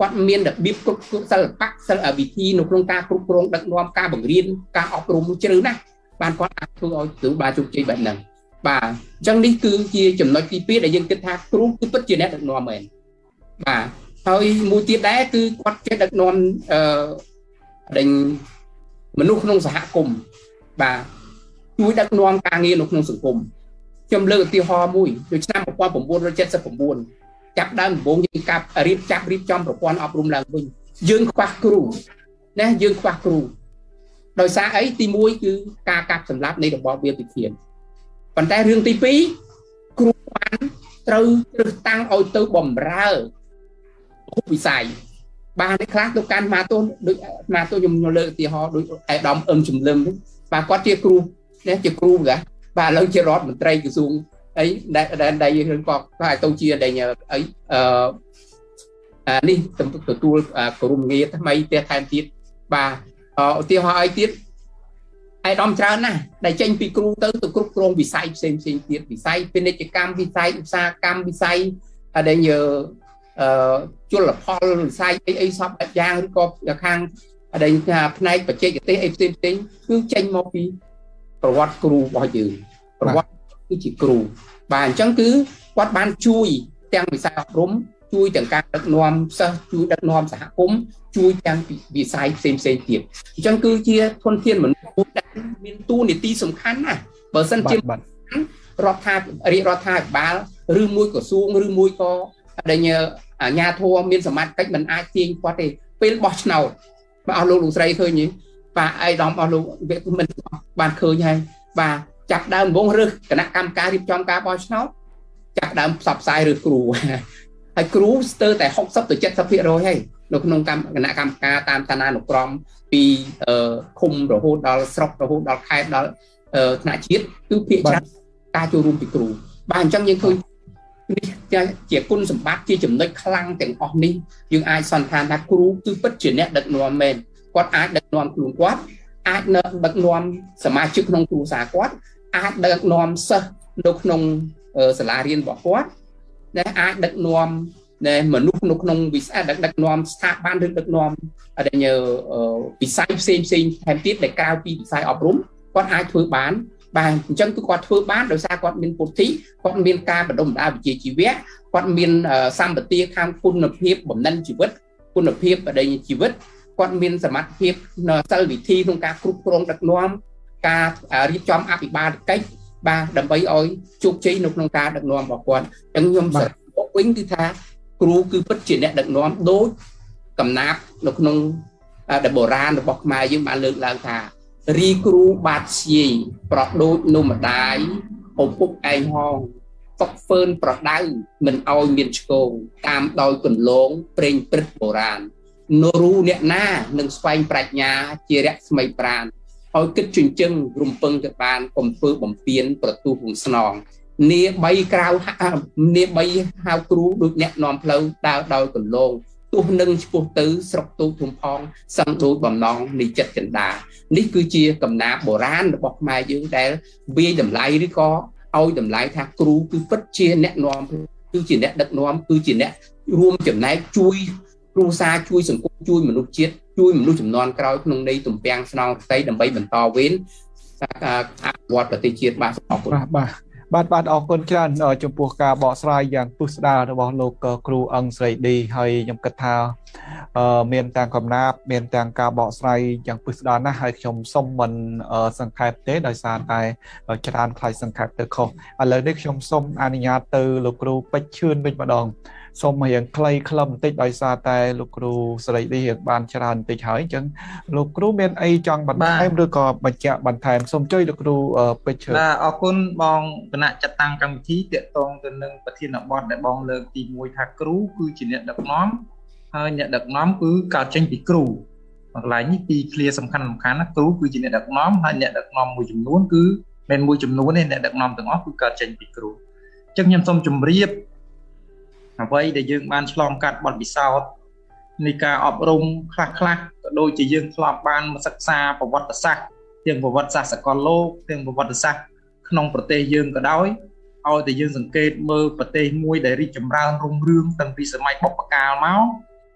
គាត់មានរបៀបគ្រប់គ្រងសិល្បៈសិល្បៈវិធីនៅក្នុងការគ្រប់គ្រងដឹកនាំការបង្រៀនការអប់រំជ្រៅណាស់បានគាត់អាចធ្វើឲ្យគ្រូបានជោគជ័យបែបហ្នឹងបាទអញ្ចឹងនេះគឺជាចំណុចទីពីរដែលយើងគិតថាគ្រូគឺពិតជាអ្នកដឹកនាំមែនបាទហើយមួយទៀតដែរគឺគាត់ចេះដឹកនាំអឺដែលមនុស្សក្នុងសហគមន៍បាទជួយដឹកនាំការងារនៅក្នុងសង្គមខ្ញុំលើកឧទាហរណ៍មួយដូចឆ្នាំmột nghìn chín trăm七十chínចាប់ដើមដំបូងយើងកាប់រៀបចាប់រៀបចំប្រព័ន្ធអប់រំឡើងវិញយើងខ្វះគ្រូណាយើងខ្វះគ្រូដោយសារអីទីមួយគឺការកាប់សម្លាប់នៃរបបវាលពិឃានប៉ុន្តែរឿងទីពីរគ្រូបានត្រូវជ្រើសតាំងឲ្យទៅបម្រើវិស័យបាទនេះខ្លះទៅកាន់អាទោសដូចអាទោសខ្ញុំលើកឧទាហរណ៍ដូចអេដាមអឹមជំលឹមបាទគាត់ជាគ្រូណាជាគ្រូកាបាទឥឡូវជារដ្ឋមន្ត្រីក្រសួងអីដែលដែលយើងក៏អាចទៅជាដែលអីអឺអានេះទទួលក្រុមងារថ្មីទៀតថែមទៀតបាទឧទាហរណ៍អីទៀតអេដាមច្រើនណាស់ដែលចេញពីគ្រូទៅទៅគ្រប់គ្រងវិស័យផ្សេងផ្សេងទៀតវិស័យពាណិជ្ជកម្មវិស័យឧស្សាហកម្មវិស័យដែលយើអឺជលផលវិស័យអីអីសពបែបយ៉ាងឬក៏ខាងដែលថាផ្នែកបច្ចេកទេសអីផ្សេងផ្សេងគឺចេញមកពីប្រវត្តិគ្រូរបស់យើងប្រវត្តិគឺជាគ្រូបាទអញ្ចឹងគឺគាត់បានជួយទាំងវិស័យអប់រំជួយទាំងការដឹកនាំសិស្សជួយដឹកនាំសហគមន៍ជួយទាំងវិស័យផ្សេងផ្សេងទៀតអញ្ចឹងគឺជាធនធានមនុស្សដែលមានតួនាទីសំខាន់ណាស់បើសិនជារដ្ឋាភិបាលរាជរដ្ឋាភិបាលឬមួយក្រសួងឬមួយក៏ដែលអាជ្ញាធរមានសមត្ថកិច្ចមិនអាចទាញគាត់ទេពេលបោះឆ្នោតបាទអស់លោកលោកស្រីឃើញទេបាទអីដំអស់លោកមិនបានឃើញហើយបាទចាប់ដើមដំបូងរើសគណៈកម្មការរៀបចំការបោះឆ្នោតចាប់ដើមផ្សព្វផ្សាយរើសគ្រូហើយគ្រូស្ទើរតែ60ទៅ70%ហើយនៅក្នុងគណៈកម្មការតាមឋានានុក្រមពីឃុំរហូតដល់ស្រុករហូតដល់ខេត្តដល់ថ្នាក់ជាតិគឺភាគច្រើនការចូលរួមពីគ្រូបាទអញ្ចឹងយើងឃើញនេះជាគុណសម្បត្តិជាចំណុចខ្លាំងទាំងអស់នេះយើងអាចសន្និដ្ឋានថាគ្រូគឺពិតជាអ្នកដឹកនាំមែនគាត់អាចដឹកនាំខ្លួនគាត់អាចដឹកនាំសមាជិកក្នុងគ្រួសារគាត់អាចដឹកនាំសិស្សនៅក្នុងសាលារៀនរបស់គាត់ដែលអាចដឹកនាំមនុស្សនៅក្នុងវិស័យដឹកនាំស្ថាប័នឬដឹកនាំដែលវិស័យផ្សេងផ្សេងថែមទៀតដែលក្រៅពីវិស័យអប់រំគាត់អាចធ្វើបានបាទអញ្ចឹងគឺគាត់ធ្វើបានដោយសារគាត់មានពុទ្ធិគាត់មានការបណ្ដុំបណ្ដាលវិជ្ជាជីវៈគាត់មានសម្បទាខាងគុណភាពបំណិនជីវិតគុណភាពបដិជីវិតគាត់មានសមត្ថភាពសិលវិធីក្នុងការគ្រប់គ្រងដឹកនាំការរៀបចំអភិបាលកិច្ចបាទដើម្បីឲ្យជោគជ័យនៅក្នុងការដឹកនាំរបស់គាត់អញ្ចឹងខ្ញុំសរុបវិញគឺថាគ្រូគឺពិតជាអ្នកដឹកនាំដូចកំណាព្យនៅក្នុងដែលបុរាណរបស់ខ្មែរយើងបានលើកឡើងថារីគ្រូបាតស្យាយប្រដូចនំម្ដាយឪពុកឯងហងហ្វឹកហ្វឺនប្រដៅមិនឲ្យមានឆ្កងតាមដោយគន្លងព្រេងព្រឹត្តបុរាណនរូអ្នកណានឹងស្វែងប្រាជ្ញាជារស្មីប្រានឲ្យគិតជញ្ជឹងរំពឹងទៅបានកុំធ្វើបំពេញប្រទូវងស្នងនាបីក្រៅនាបីហៅគ្រូដូចអ្នកនាំផ្លូវដើរដោយកន្លងទោះនឹងឆ្ពោះទៅស្រុកទូធំផងសឹងដូចបំណងនៃចិត្តចិន្តានេះគឺជាកំណាព្យបុរាណរបស់ខ្មែរយើងដែលវាយតម្លៃឬក៏ឲ្យតម្លៃថាគ្រូគឺពិតជាអ្នកនាំគឺជាអ្នកដឹកនាំគឺជាអ្នករួមចំណែកជួយគ្រួសារជួយសង្គមជួយមនុស្សជាតិជួយមនុស្សចំនួនក្រោយក្នុងន័យទំពាំងស្នងរតីដើម្បីបន្តវេនអភិវឌ្ឍប្រទេសជាតិបាទអរគុណបាទបាទអរគុណច្រើនចំពោះការបកស្រាយយ៉ាងពុះស្ដាររបស់លោកគ្រូអឹងស្រីឌីហើយខ្ញុំគិតថាមានទាំងកំណាព្យមានទាំងការបកស្រាយយ៉ាងពុះស្ដារណាស់ហើយខ្ញុំសូមមិនសង្ខេបទេដោយសារតែច្រើនខ្លាចសង្ខេបទៅខុសឥឡូវនេះខ្ញុំសូមអនុញ្ញាតទៅលោកគ្រូពេជ្រឈឿនវិញម្ដងសូមរៀងខ្លីខ្លឹមបន្តិចដោយសារតែលោកគ្រូស្រីឌីរៀងបានច្រើនបន្តិចហើយអញ្ចឹងលោកគ្រូមានអីចង់បន្ថែមឬក៏បញ្ជាក់បន្ថែមសូមជួយលោកគ្រូពេជ្រឈឿនបាទអរគុណបងគណៈចាត់តាំងកម្មវិធីទាក់ទងទៅនឹងប្រធានបទដែលបងលើកទីមួយថាគ្រូគឺជាអ្នកដឹកនាំហើយអ្នកដឹកនាំគឺកើតចេញពីគ្រូកន្លែងនេះពីឃ្លាសំខាន់សំខាន់ណាគ្រូគឺជាអ្នកដឹកនាំហើយអ្នកដឹកនាំមួយចំនួនគឺមិនមួយចំនួនទេអ្នកដឹកនាំទាំងអស់គឺកើតចេញពីគ្រូអញ្ចឹងខ្ញុំសូមជម្រាបអ្វីដែលយើងបានឆ្លងកាត់បទពិសោធន៍នៃការអប់រំខ្លះខ្លះក៏ដូចជាយើងធ្លាប់បានសិក្សាប្រវត្តិសាស្ត្រទាំងប្រវត្តិសាស្ត្រសកលលោកទាំងប្រវត្តិសាស្ត្រក្នុងប្រទេសយើងក៏ដោយឲ្យតែយើងសង្កេតមើលប្រទេសមួយដែលរីកចម្រើនរុងរឿងតាំងពីសម័យបុព្វកាលមក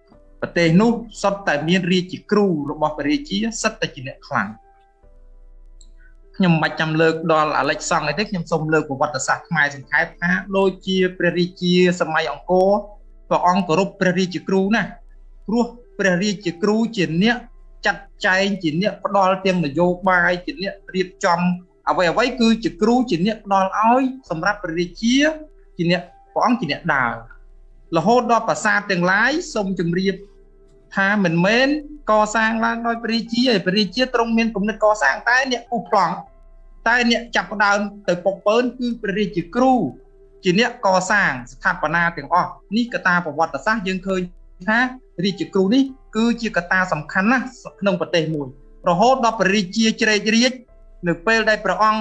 ប្រទេសនោះសុទ្ធតែមានរាជាគ្រូរបស់ព្រះរាជាសិតតែជាអ្នកខ្លាំងខ្ញុំមិនបាច់ចាំលើកដល់អាឡិចសង្ឃអីទេខ្ញុំសូមលើកប្រវត្តិសាស្ត្រខ្មែរសង្ខេបថាដូចជាព្រះរាជាសម័យអង្គរព្រះអង្គគោរពព្រះរាជាគ្រូណាស់ព្រោះព្រះរាជាគ្រូជាអ្នកចាត់ចែងជាអ្នកផ្ដល់ទាំងនយោបាយជាអ្នករៀបចំអ្វីអ្វីគឺជាគ្រូជាអ្នកផ្ដល់ឲ្យសម្រាប់ព្រះរាជាជាអ្នកព្រះអង្គជាអ្នកដើររហូតដល់ប្រាសាទទាំងឡាយសូមជម្រាបថាមិនមែនកសាងឡើងដោយព្រះរាជាឯព្រះរាជាទ្រង់មានគំនិតកសាងតែអ្នកពុះប្លង់តែអ្នកចាប់ផ្ដើមទៅពុកពើនគឺព្រះរាជាគ្រូជាអ្នកកសាងស្ថាបនាទាំងអស់នេះកត្តាប្រវត្តិសាស្ត្រយើងឃើញថារាជាគ្រូនេះគឺជាកត្តាសំខាន់ណាស់ក្នុងប្រទេសមួយរហូតដល់ព្រះរាជាជ្រែករាជនៅពេលដែលព្រះអង្គ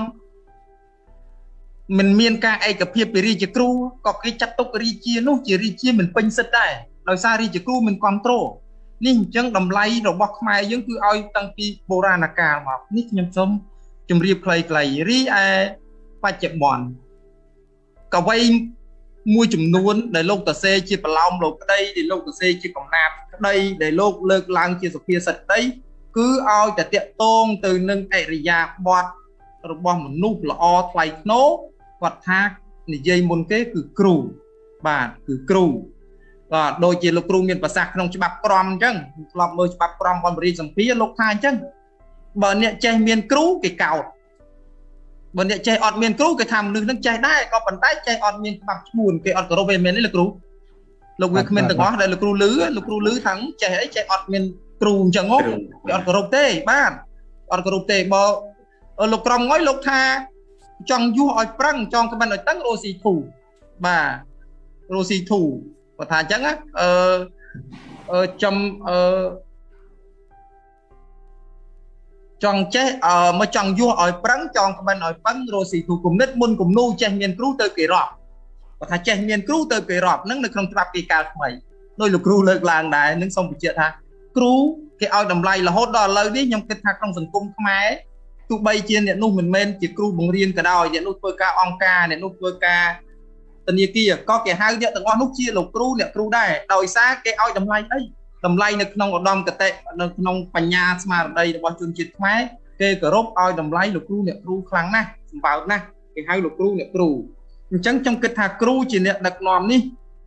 មិនមានការឯកភាពពីរាជគ្រូក៏គេចាត់ទុករាជានោះជារាជាមិនពេញសិទ្ធដែរដោយសាររាជគ្រូមិនគ្រប់គ្រងនេះអញ្ចឹងតម្លៃរបស់ខ្មែរយើងគឺឲ្យតាំងពីបុរាណកាលមកនេះខ្ញុំសូមជម្រាបខ្លីៗរីឯបច្ចុប្បន្នកវីមួយចំនួនដែលលោកតសេជាប្រឡោមលោកក្តីដែលលោកតសេជាកំណាព្យក្តីដែលលោកលើកឡើងជាសុភាសិតក្តីគឺឲ្យតែតាក់ទងទៅនឹងអរិយាបថរបស់មនុស្សល្អថ្លៃថ្នូរគាត់ថានិយាយមុនគេគឺគ្រូបាទគឺគ្រូបាទដូចជាលោកគ្រូមានប្រសាសន៍ក្នុងច្បាប់ក្រមអញ្ចឹងធ្លាប់មើលច្បាប់ក្រមបនបរិយាសម្ភារលោកថាអញ្ចឹងបើអ្នកចេះមានគ្រូគេកោតបើអ្នកចេះអត់មានគ្រូគេថាមនុស្សនឹងចេះដែរក៏ប៉ុន្តែចេះអត់មានច្បាប់ឈ្មោះគេអត់គោរពឯមែនទេលោកគ្រូលោកវាគ្មានទាំងអស់ដែលលោកគ្រូលឺលោកគ្រូលឺថាចេះអីចេះអត់មានគ្រូអញ្ចឹងហ៎គេអត់គោរពទេបាទអត់គោរពទេបើលោកក្រមងុយលោកថាចង់យុះឲ្យប្រឹងចង់ក្បិនឲ្យតឹងរស់ស៊ីធូបាទរស់ស៊ីធូគាត់ថាអញ្ចឹងអឺអឺចំអឺចង់ចេះអឺមកចង់យុះឲ្យប្រឹងចង់ក្បិនឲ្យប៉ឹងរស់ស៊ីធូគំនិតមុនគំនូចេះមានគ្រូទៅគេរាប់គាត់ថាចេះមានគ្រូទៅគេរាប់ហ្នឹងនៅក្នុងច្បាប់គេកាលថ្មីដោយលោកគ្រូលើកឡើងដែរនឹងសូមបញ្ជាក់ថាគ្រូគេឲ្យតម្លៃរហូតដល់ឥឡូវនេះខ្ញុំគិតថាក្នុងសង្គមខ្មែរទោះបីជាអ្នកនោះមិនមែនជាគ្រូបង្រៀនក៏ដោយអ្នកនោះធ្វើការអង្គការអ្នកនោះធ្វើការធនាគារក៏គេហៅអ្នកទាំងអស់នោះជាលោកគ្រូអ្នកគ្រូដែរដោយសារគេឲ្យតម្លៃអីតម្លៃនៅក្នុងឧត្តមគតិនៅក្នុងបញ្ញាស្មារតីរបស់ជនជាតិខ្មែរគេគោរពឲ្យតម្លៃលោកគ្រូអ្នកគ្រូខ្លាំងណាស់សម្បើមណាស់គេហៅលោកគ្រូអ្នកគ្រូអញ្ចឹងខ្ញុំគិតថាគ្រូជាអ្នកដឹកនាំនេះ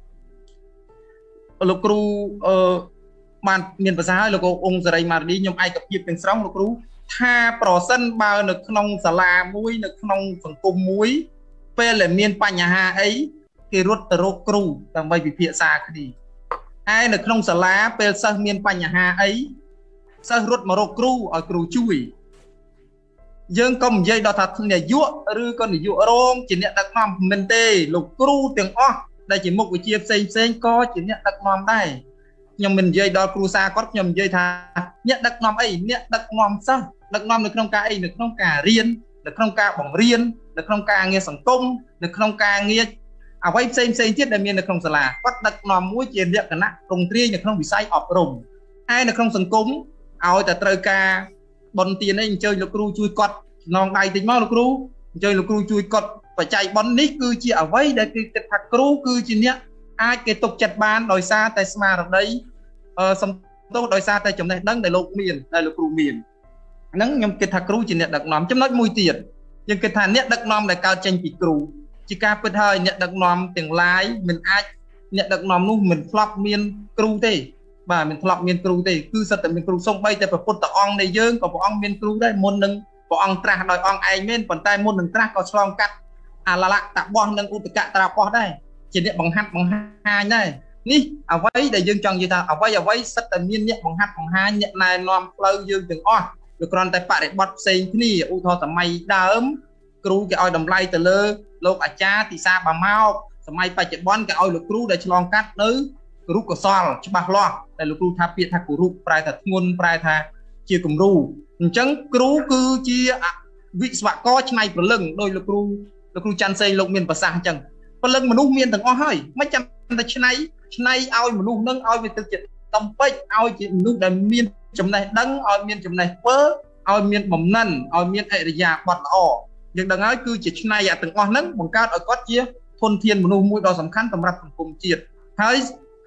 លោកគ្រូអឺបានមានប្រសាសន៍ហើយលោកអង្គសេរីម៉ារឌីខ្ញុំឯកភាពទាំងស្រុងលោកគ្រូថាប្រសិនបើនៅក្នុងសាលាមួយនៅក្នុងសង្គមមួយពេលដែលមានបញ្ហាអីគេរត់ទៅរកគ្រូដើម្បីពិភាក្សាគ្នាហើយនៅក្នុងសាលាពេលសិស្សមានបញ្ហាអីសិស្សរត់មករកគ្រូឲ្យគ្រូជួយយើងកុំនិយាយដល់ថានាយកឬក៏នាយករងជាអ្នកដឹកនាំមិនទេលោកគ្រូទាំងអស់ដែលជាមុខវិជ្ជាផ្សេងផ្សេងក៏ជាអ្នកដឹកនាំដែរខ្ញុំមិននិយាយដល់គ្រូសាគាត់ខ្ញុំនិយាយថាអ្នកដឹកនាំអីអ្នកដឹកនាំសិស្សដឹកនាំនៅក្នុងការអីនៅក្នុងការរៀននៅក្នុងការបង្រៀននៅក្នុងការងារសង្គមនៅក្នុងការងារអ្វីផ្សេងផ្សេងទៀតដែលមាននៅក្នុងសាលាគាត់ដឹកនាំមួយជាលក្ខណៈទ្រង់ទ្រាយនៅក្នុងវិស័យអប់រំហើយនៅក្នុងសង្គមឲ្យតែត្រូវការបន់ទានអីអញ្ជើញលោកគ្រូជួយគាត់ចំណងដៃតិចមកលោកគ្រូអញ្ជើញលោកគ្រូជួយគាត់បច្ច័យបន់នេះគឺជាអ្វីដែលគេគិតថាគ្រូគឺជាអ្នកអាចគេទុកចិត្តបានដោយសារតែស្មារតីអឺសំទោសដោយសារតែចំណេះដឹងដែលលោកមានដែលលោកគ្រូមានហ្នឹងខ្ញុំគិតថាគ្រូជាអ្នកដឹកនាំចំណុចមួយទៀតយើងគិតថាអ្នកដឹកនាំដែលកើតចេញពីគ្រូជាការពិតហើយអ្នកដឹកនាំទាំងឡាយមិនអាចអ្នកដឹកនាំនោះមិនធ្លាប់មានគ្រូទេបាទមិនធ្លាប់មានគ្រូទេគឺសិតតែមានគ្រូសូម្បីតែព្រះពុទ្ធអង្គនៃយើងក៏ព្រះអង្គមានគ្រូដែរមុននឹងព្រះអង្គត្រាស់ដោយអង្គឯងមែនប៉ុន្តែមុននឹងត្រាស់ក៏ឆ្លងកាត់អលលៈតបោះនិងឧតកៈត្រាបោះដែរជាអ្នកបង្ហាត់បង្ហាញដែរនេះអ្វីដែលយើងចង់និយាយថាអ្វីអ្វីសិតតែមានអ្នកបង្ហាត់បង្ហាញអ្នកណែនាំផ្លូវយើងទាំងអស់វាគ្រាន់តែបរិបត្តិផ្សេងគ្នាឧទាហរណ៍សម័យដើមគ្រូគេឲ្យតម្លៃទៅលើលោកអាចារ្យទីសាបាមកសម័យបច្ចុប្បន្នគេឲ្យលោកគ្រូដែលឆ្លងកាត់នៅគរុកុសលច្បាស់លាស់តែលោកគ្រូថាពាក្យថាគរុប្រែថាធ្ងន់ប្រែថាជាគំរូអញ្ចឹងគ្រូគឺជាវិស្វករច្នៃព្រលឹងដោយលោកគ្រូលោកគ្រូច័ន្ទសេងលោកមានប្រសាសន៍អញ្ចឹងព្រលឹងមនុស្សមានទាំងអស់ហើយមិនចាំតែច្នៃច្នៃឲ្យមនុស្សនឹងឲ្យវាទៅជាតំពេចឲ្យជាមនុស្សដែលមានចំណេះដឹងឲ្យមានចំណេះធ្វើឲ្យមានបំណិនឲ្យមានអរិយាប័ត្រល្អយើងដឹងហើយគឺជាច្នៃអាទាំងអស់ហ្នឹងបង្កើតឲ្យគាត់ជាធនធានមនុស្សមួយដ៏សំខាន់សម្រាប់សង្គមជាតិហើយ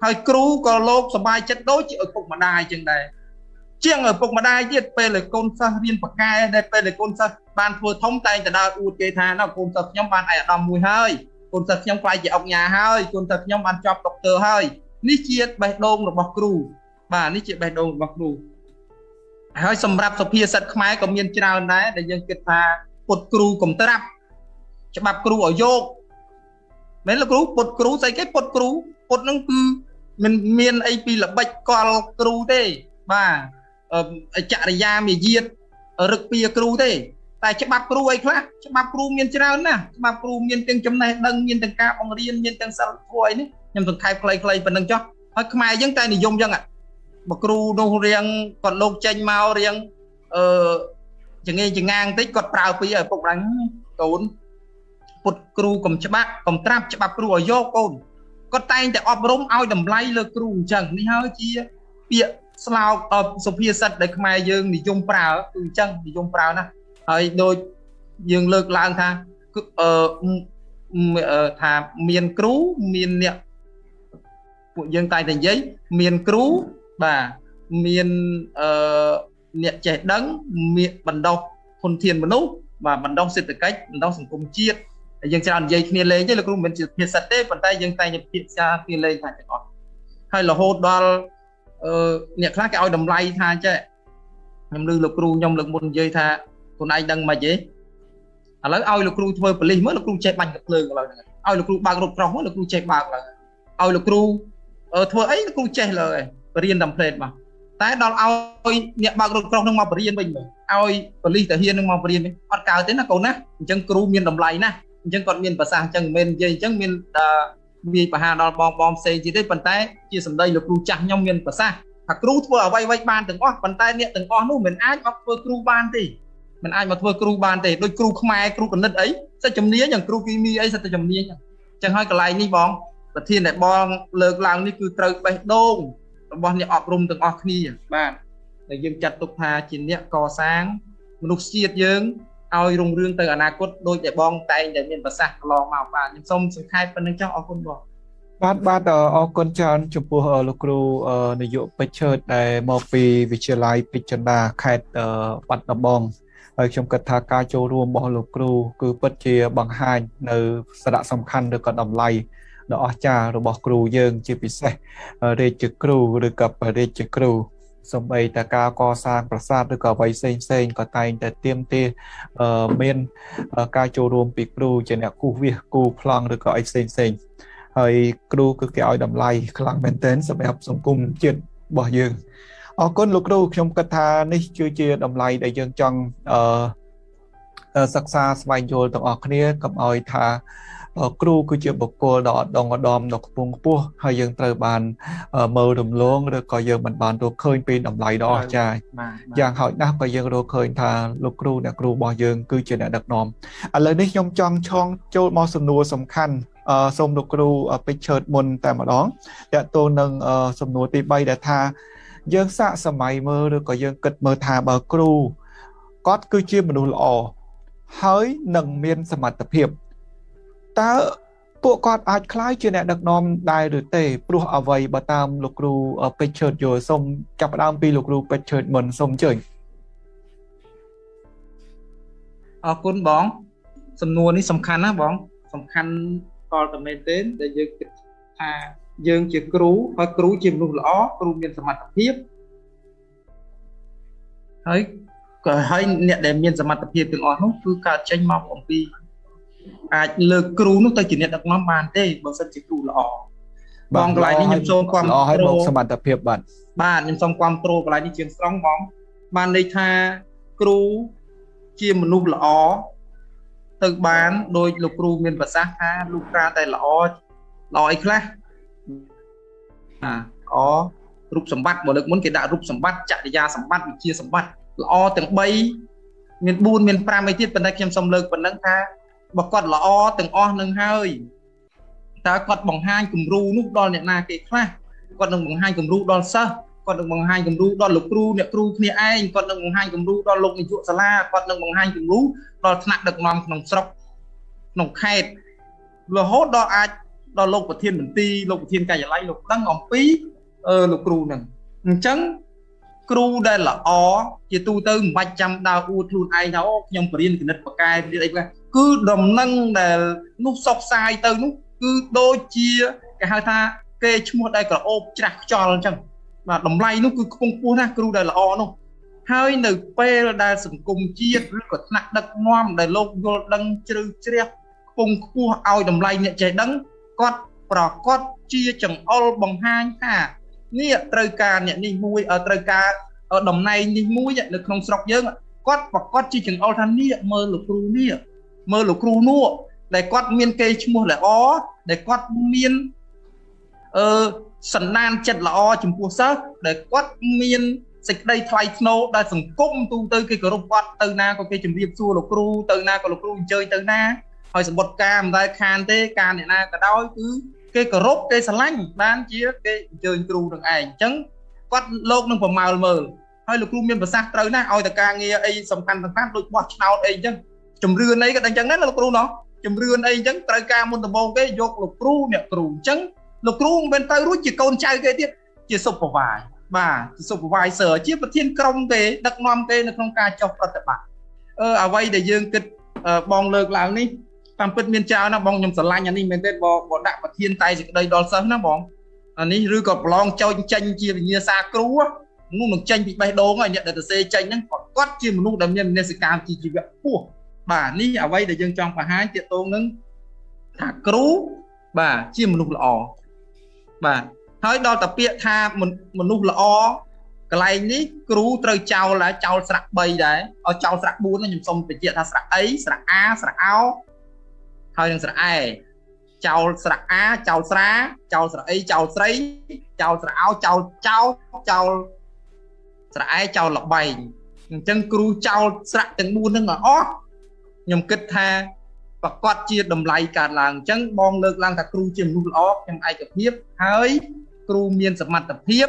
ហើយគ្រូក៏លោកសប្បាយចិត្តដូចជាឪពុកម្ដាយចឹងដែរជាងឪពុកម្ដាយទៀតពេលឲ្យកូនសិស្សរៀនបកែដែលពេលឲ្យកូនសិស្សបានធ្វើធំតែងតែដើរអួតគេថាណ៎កូនសិស្សខ្ញុំបានឯកឧត្តមមួយហើយកូនសិស្សខ្ញុំខ្លាចជាអង្គញាហើយកូនសិស្សខ្ញុំបានចប់ដុកទ័រហើយនេះជាបេះដូងរបស់គ្រូបាទនេះជាបេះដូងរបស់គ្រូហើយសម្រាប់សុភាសិតខ្មែរក៏មានច្រើនដែរដែលយើងគិតថាពុតគ្រូកុំត្រាប់ច្បាប់គ្រូឲ្យយកមែនលោកគ្រូពុតគ្រូស្អីគេពុតគ្រូពុតហ្នឹងគឺមិនមានអីពីល្បិចកលគ្រូទេបាទចរិយាមាយាទរឹកពីគ្រូទេតែច្បាប់គ្រូអីខ្លះច្បាប់គ្រូមានច្រើនណាស់ច្បាប់គ្រូមានទាំងចំណេះដឹងមានទាំងការបង្រៀនមានទាំងសិលធម៌អីនេះខ្ញុំសង្ខេបខ្លីៗប៉ុណ្្នឹងចុះហើយខ្មែរយើងតែនិយមចឹងបើគ្រូនោះរៀងគាត់លោកចេញមករៀងអឺចងាយចងាងបន្តិចគាត់ប្រើពីឪពុកម្ដាយកូនពុតគ្រូកុំច្បាប់កុំត្រាប់ច្បាប់គ្រូឲ្យយកកូនគាត់តែងតែអប់រំឲ្យតម្លៃលើគ្រូអញ្ចឹងនេះហើយជាពាក្យស្លោកសុភាសិតដែលខ្មែរយើងនិយមប្រើគឺអញ្ចឹងនិយមប្រើណាហើយដូចយើងលើកឡើងថាអឺថាមានគ្រូមានអ្នកពួកយើងតែងតែនិយាយមានគ្រូបាទមានអឺអ្នកចេះដឹងមានបណ្ដុះធនធានមនុស្សបាទបណ្ដុះសេដ្ឋកិច្ចបណ្ដុះសង្គមជាតិយើងច្រើននិយាយគ្នាលេងទេលោកគ្រូមិនមែនជាភាសាទេប៉ុន្តែយើងតែងតែភាសាគ្នាលេងថាទាំងអស់ហើយរហូតដល់អឺអ្នកខ្លះគេឲ្យតម្លៃថាចេះខ្ញុំឮលោកគ្រូខ្ញុំលើកមុននិយាយថាខ្លួនឯងដឹងមិនទេឥឡូវឲ្យលោកគ្រូធ្វើប៉ូលីសមើលលោកគ្រូចេះបាញ់កាភ្លើងឥឡូវហ្នឹងឲ្យលោកគ្រូបើករថក្រោះមើលលោកគ្រូចេះបើកឡើយឲ្យលោកគ្រូធ្វើអីលោកគ្រូចេះលើហើយបរៀនតាមផ្លេតមកតែដល់ឲ្យអ្នកបើករថក្រោះនឹងមកបរៀនវិញមើលឲ្យប៉ូលីសតាហ៊ាននឹងមកបរៀនវិញអត់កើតទេណាកូនណាអញ្ចឹងគ្រូមានតម្លៃណាស់អញ្ចឹងគាត់មានប្រសាសន៍អញ្ចឹងមិនមែននិយាយអញ្ចឹងមានវាយបហាដល់បងបងផ្សេងទៀតទេប៉ុន្តែជាសម្ដីលោកគ្រូចាស់ខ្ញុំមានប្រសាសន៍ថាគ្រូធ្វើអ្វីៗបានទាំងអស់ប៉ុន្តែអ្នកទាំងអស់នោះមិនអាចមកធ្វើគ្រូបានទេមិនអាចមកធ្វើគ្រូបានទេដូចគ្រូខ្មែរគ្រូគណិតអីសិតជំនាញយ៉ាងគ្រូគីមីអីសិតតែជំនាញអញ្ចឹងហើយកន្លែងនេះបងប្រធានដែលបងលើកឡើងនេះគឺត្រូវបេះដូងរបស់អ្នកអប់រំទាំងអស់គ្នាបាទដែលយើងចាត់ទុកថាជាអ្នកកសាងមនុស្សជាតិយើងឲ្យរុងរឿងទៅអនាគតដូចដែលបងតែងតែមានប្រសាសន៍កន្លងមកបាទខ្ញុំសូមសង្ខេបប៉ុណ្្នឹងចុះអរគុណបងបាទបាទអរគុណច្រើនចំពោះលោកគ្រូនាយកពេជ្រឈើតដែលមកពីវិទ្យាល័យពេជ្រចិន្តាខេត្តបាត់ដំបងហើយខ្ញុំគិតថាការចូលរួមរបស់លោកគ្រូគឺពិតជាបង្ហាញនៅសារៈសំខាន់ឬក៏តម្លៃដ៏អស្ចារ្យរបស់គ្រូយើងជាពិសេសរាជគ្រូឬក៏បរិជ្ជគ្រូសូម្បីតែការកសាងប្រាសាទឬក៏អ្វីផ្សេងផ្សេងក៏តែងតែទាមទារមានការចូលរួមពីគ្រូជាអ្នកគូសវាសគូប្លង់ឬក៏អីផ្សេងផ្សេងហើយគ្រូគឺគេឲ្យតម្លៃខ្លាំងមែនទែនសម្រាប់សង្គមជាតិរបស់យើងអរគុណលោកគ្រូខ្ញុំគិតថានេះគឺជាតម្លៃដែលយើងចង់អឺសិក្សាស្វែងយល់ទាំងអស់គ្នាកុំឲ្យថាគ្រូគឺជាបុគ្គលដ៏ដងដមដ៏ខ្ពង់ខ្ពស់ហើយយើងត្រូវបានមើលរំលងឬក៏យើងមិនបានរកឃើញពីតម្លៃដ៏អស្ចារ្យយ៉ាងហោចណាស់ក៏យើងរកឃើញថាលោកគ្រូអ្នកគ្រូរបស់យើងគឺជាអ្នកដឹកនាំឥឡូវនេះខ្ញុំចង់ឆងចូលមកសំណួរសំខាន់អឺសូមលោកគ្រូពេជ្រឈើតមុនតែម្ដងតើតើនឹងសំណួរទីបីដែលថាយើងសាកសម័យមើលឬក៏យើងគិតមើលថាបើគ្រូគាត់គឺជាមនុស្សល្អហើយនឹងមានសមត្ថភាពតើពួកគាត់អាចក្លាយជាអ្នកដឹកនាំដែរឬទេព្រោះអ្វីបើតាមលោកគ្រូពេជ្រឈើតយល់សូមចាប់ផ្ដើមពីលោកគ្រូពេជ្រឈើតមុនសូមអញ្ជើញអរគុណបងសំណួរនេះសំខាន់ណាបងសំខាន់តលតែមែនទេដែលយើងគិតថាយើងជាគ្រូហើយគ្រូជាមនុស្សល្អគ្រូមានសមត្ថភាពហើយក៏ហើយអ្នកដែលមានសមត្ថភាពទាំងអស់នោះគឺកើតចេញមកអំពីអាចលើកគ្រូនោះទៅជាអ្នកដឹកនាំបានទេបើសិនជាគ្រូល្អបងកន្លែងនេះខ្ញុំសូមគាំទ្រឲ្យមកសមត្ថភាពបាទបាទខ្ញុំសូមគាំទ្រកន្លែងនេះជាងស្រង់បងបានន័យថាគ្រូជាមនុស្សល្អទៅបានដោយលោកគ្រូមានប្រសាសន៍ថាលោកគ្រាតែល្អល្អអីខ្លះអាល្អរូបសម្បត្តិបើលើកមុនគេដាក់រូបសម្បត្តិចរិយាសម្បត្តិវិជ្ជាសម្បត្តិល្អទាំងបីមានបួនមានប្រាំអីទៀតប៉ុន្តែខ្ញុំសូមលើកប៉ុណ្ណឹងថាបើគាត់ល្អទាំងអស់នឹងហើយតើគាត់បង្ហាញគំរូនោះដល់អ្នកណាគេខ្លះគាត់នឹងបង្ហាញគំរូដល់សិស្សគាត់នឹងបង្ហាញគំរូដល់លោកគ្រូអ្នកគ្រូគ្នាឯងគាត់នឹងបង្ហាញគំរូដល់លោកនាយកសាលាគាត់នឹងបង្ហាញគំរូដល់ថ្នាក់ដឹកនាំក្នុងស្រុកក្នុងខេត្តរហូតដល់អាចដល់លោកប្រធានមន្ទីរលោកប្រធានការិយាល័យលោកដឹងអំពីអឺលោកគ្រូហ្នឹងអញ្ចឹងគ្រូដែលល្អជាទូទៅមិនបាច់ចាំដើរអួតខ្លួនឯងថាអូខ្ញុំបរៀនគណិតបកែរៀនអីហ្នឹងគឺដំណឹងដែលនោះសោកសាយទៅនោះគឺដូចជាគេហៅថាគេឈ្មោះដែលក្រអូបច្រាស់ខ្យល់អញ្ចឹងបាទតម្លៃនោះគឺខ្ពង់ខ្ពស់ណាស់គ្រូដែលល្អនោះហើយនៅពេលដែលសង្គមជាតិឬក៏ថ្នាក់ដឹកនាំដែលលោកយល់ដឹងជ្រៅជ្រះខ្ពង់ខ្ពស់ឲ្យតម្លៃអ្នកចេះដឹងគាត់ប្រកាសជាចង្អុលបង្ហាញថានេះត្រូវការអ្នកនេះមួយត្រូវការតំណែងនេះមួយនៅក្នុងស្រុកយើងគាត់ប្រកាសជាចង្អុលថានេះមើលលោកគ្រូនេះមើលលោកគ្រូនោះដែលគាត់មានកេរ្តិ៍ឈ្មោះល្អដែលគាត់មានអឺសន្តានចិត្តល្អចំពោះសិស្សដែលគាត់មានសេចក្តីថ្លៃថ្នូរដែលសង្គមទូទៅគេគោរពគាត់ទៅណាក៏គេជម្រាបសួរលោកគ្រូទៅណាក៏លោកគ្រូអញ្ជើញទៅណាហើយសម្បត្តិការមិនដែលខានទេការអ្នកណាក៏ដោយគឺគេគោរពគេស្រឡាញ់បានជាគេអញ្ជើញគ្រូនឹងឯងអញ្ចឹងគាត់លោកនឹងប្រមាលមើលហើយលោកគ្រូមានប្រសាសន៍ត្រូវណាស់ឲ្យតែការងារអីសំខាន់សំខាន់ដូចបោះឆ្នោតអីអញ្ចឹងជំរឿនអីក៏អញ្ចឹងដែរលោកគ្រូណោះជំរឿនអីអញ្ចឹងត្រូវការមុនដំបូងគេយកលោកគ្រូអ្នកគ្រូអញ្ចឹងលោកគ្រូមិនមែនទៅរួចជាកូនចៅគេទៀតជា supervisor បាទជា supervisor ជាប្រធានក្រុមគេដឹកនាំគេនៅក្នុងការចុះប្រតិបត្តិអឺអ្វីដែលយើងគិតបងលើកឡើងនេះតាមពិតមានច្រើនណាស់បងខ្ញុំស្រឡាញ់អានេះមែនទេបងបងដាក់ប្រធានតែសេចក្តីដល់សិស្សណាបងអានេះឬក៏ប្រឡងចោចចេញជាវិញ្ញាសាគ្រូនោះនឹងចេញពីបេះដូងហើយអ្នកដែលទៅសេចេញហ្នឹងគាត់ជាមនុស្សដែលមានមនសិការជាជីវៈខ្ពស់បាទនេះអ្វីដែលយើងចង់បង្ហាញទាក់ទងនឹងថាគ្រូបាទជាមនុស្សល្អបាទហើយដល់តែពាក្យថាមនុស្សល្អកន្លែងនេះគ្រូត្រូវចោលដែរចោលស្រៈបីដែរឲ្យចោលស្រៈបួនខ្ញុំសុំបញ្ជាក់ថាស្រៈអីស្រៈអាស្រៈអោហើយនឹងស្រៈអែចោលស្រៈអាចោលស្រាចោលស្រៈអីចោលស្រីចោលស្រៈអោចោលចោលចោលស្រៈអែចោលលបែងអញ្ចឹងគ្រូចោលស្រៈទាំងបួនហ្នឹងអស់ខ្ញុំគិតថាប្រកាសជាតម្លៃកើតឡើងអញ្ចឹងបងលើកឡើងថាគ្រូជាមនុស្សល្អខ្ញុំឯកភាពហើយគ្រូមានសមត្ថភាព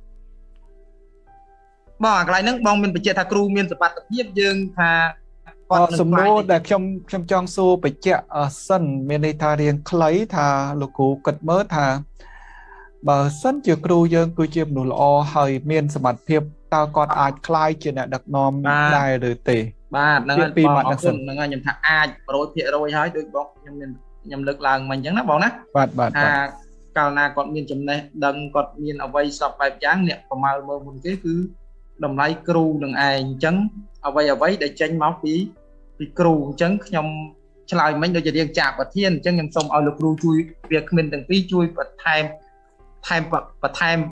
បងកន្លែងហ្នឹងបងមានបញ្ជាក់ថាគ្រូមានសមត្ថភាពយើងថាគាត់សំណួរដែលខ្ញុំខ្ញុំចង់សួរបញ្ជាក់សិនមានន័យថារៀងខ្លីថាលោកគ្រូគិតមើលថាបើសិនជាគ្រូយើងគឺជាមនុស្សល្អហើយមានសមត្ថភាពតើគាត់អាចក្លាយជាអ្នកដឹកនាំដែរឬទេបាទហ្នឹងហើយបងអរគុណហ្នឹងហើយខ្ញុំថាអាច ប្រសិទ្ធភាព ហើយដូចបងខ្ញុំមានខ្ញុំលើកឡើងមិញអញ្ចឹងណាបងណាបាទបាទថាកាលណាគាត់មានចំណេះដឹងគាត់មានអ្វីសពបែបយ៉ាងអ្នកប្រមាលមើលមុនគេគឺតម្លៃគ្រូនឹងឯងអញ្ចឹងអ្វីអ្វីដែលចេញមកពីពីគ្រូអញ្ចឹងខ្ញុំឆ្លើយមិញដូចជារៀងចាក់ប្រធានអញ្ចឹងខ្ញុំសូមឲ្យលោកគ្រូជួយវាគ្មិនទាំងពីរជួយបន្ថែមថែមបន្ថែម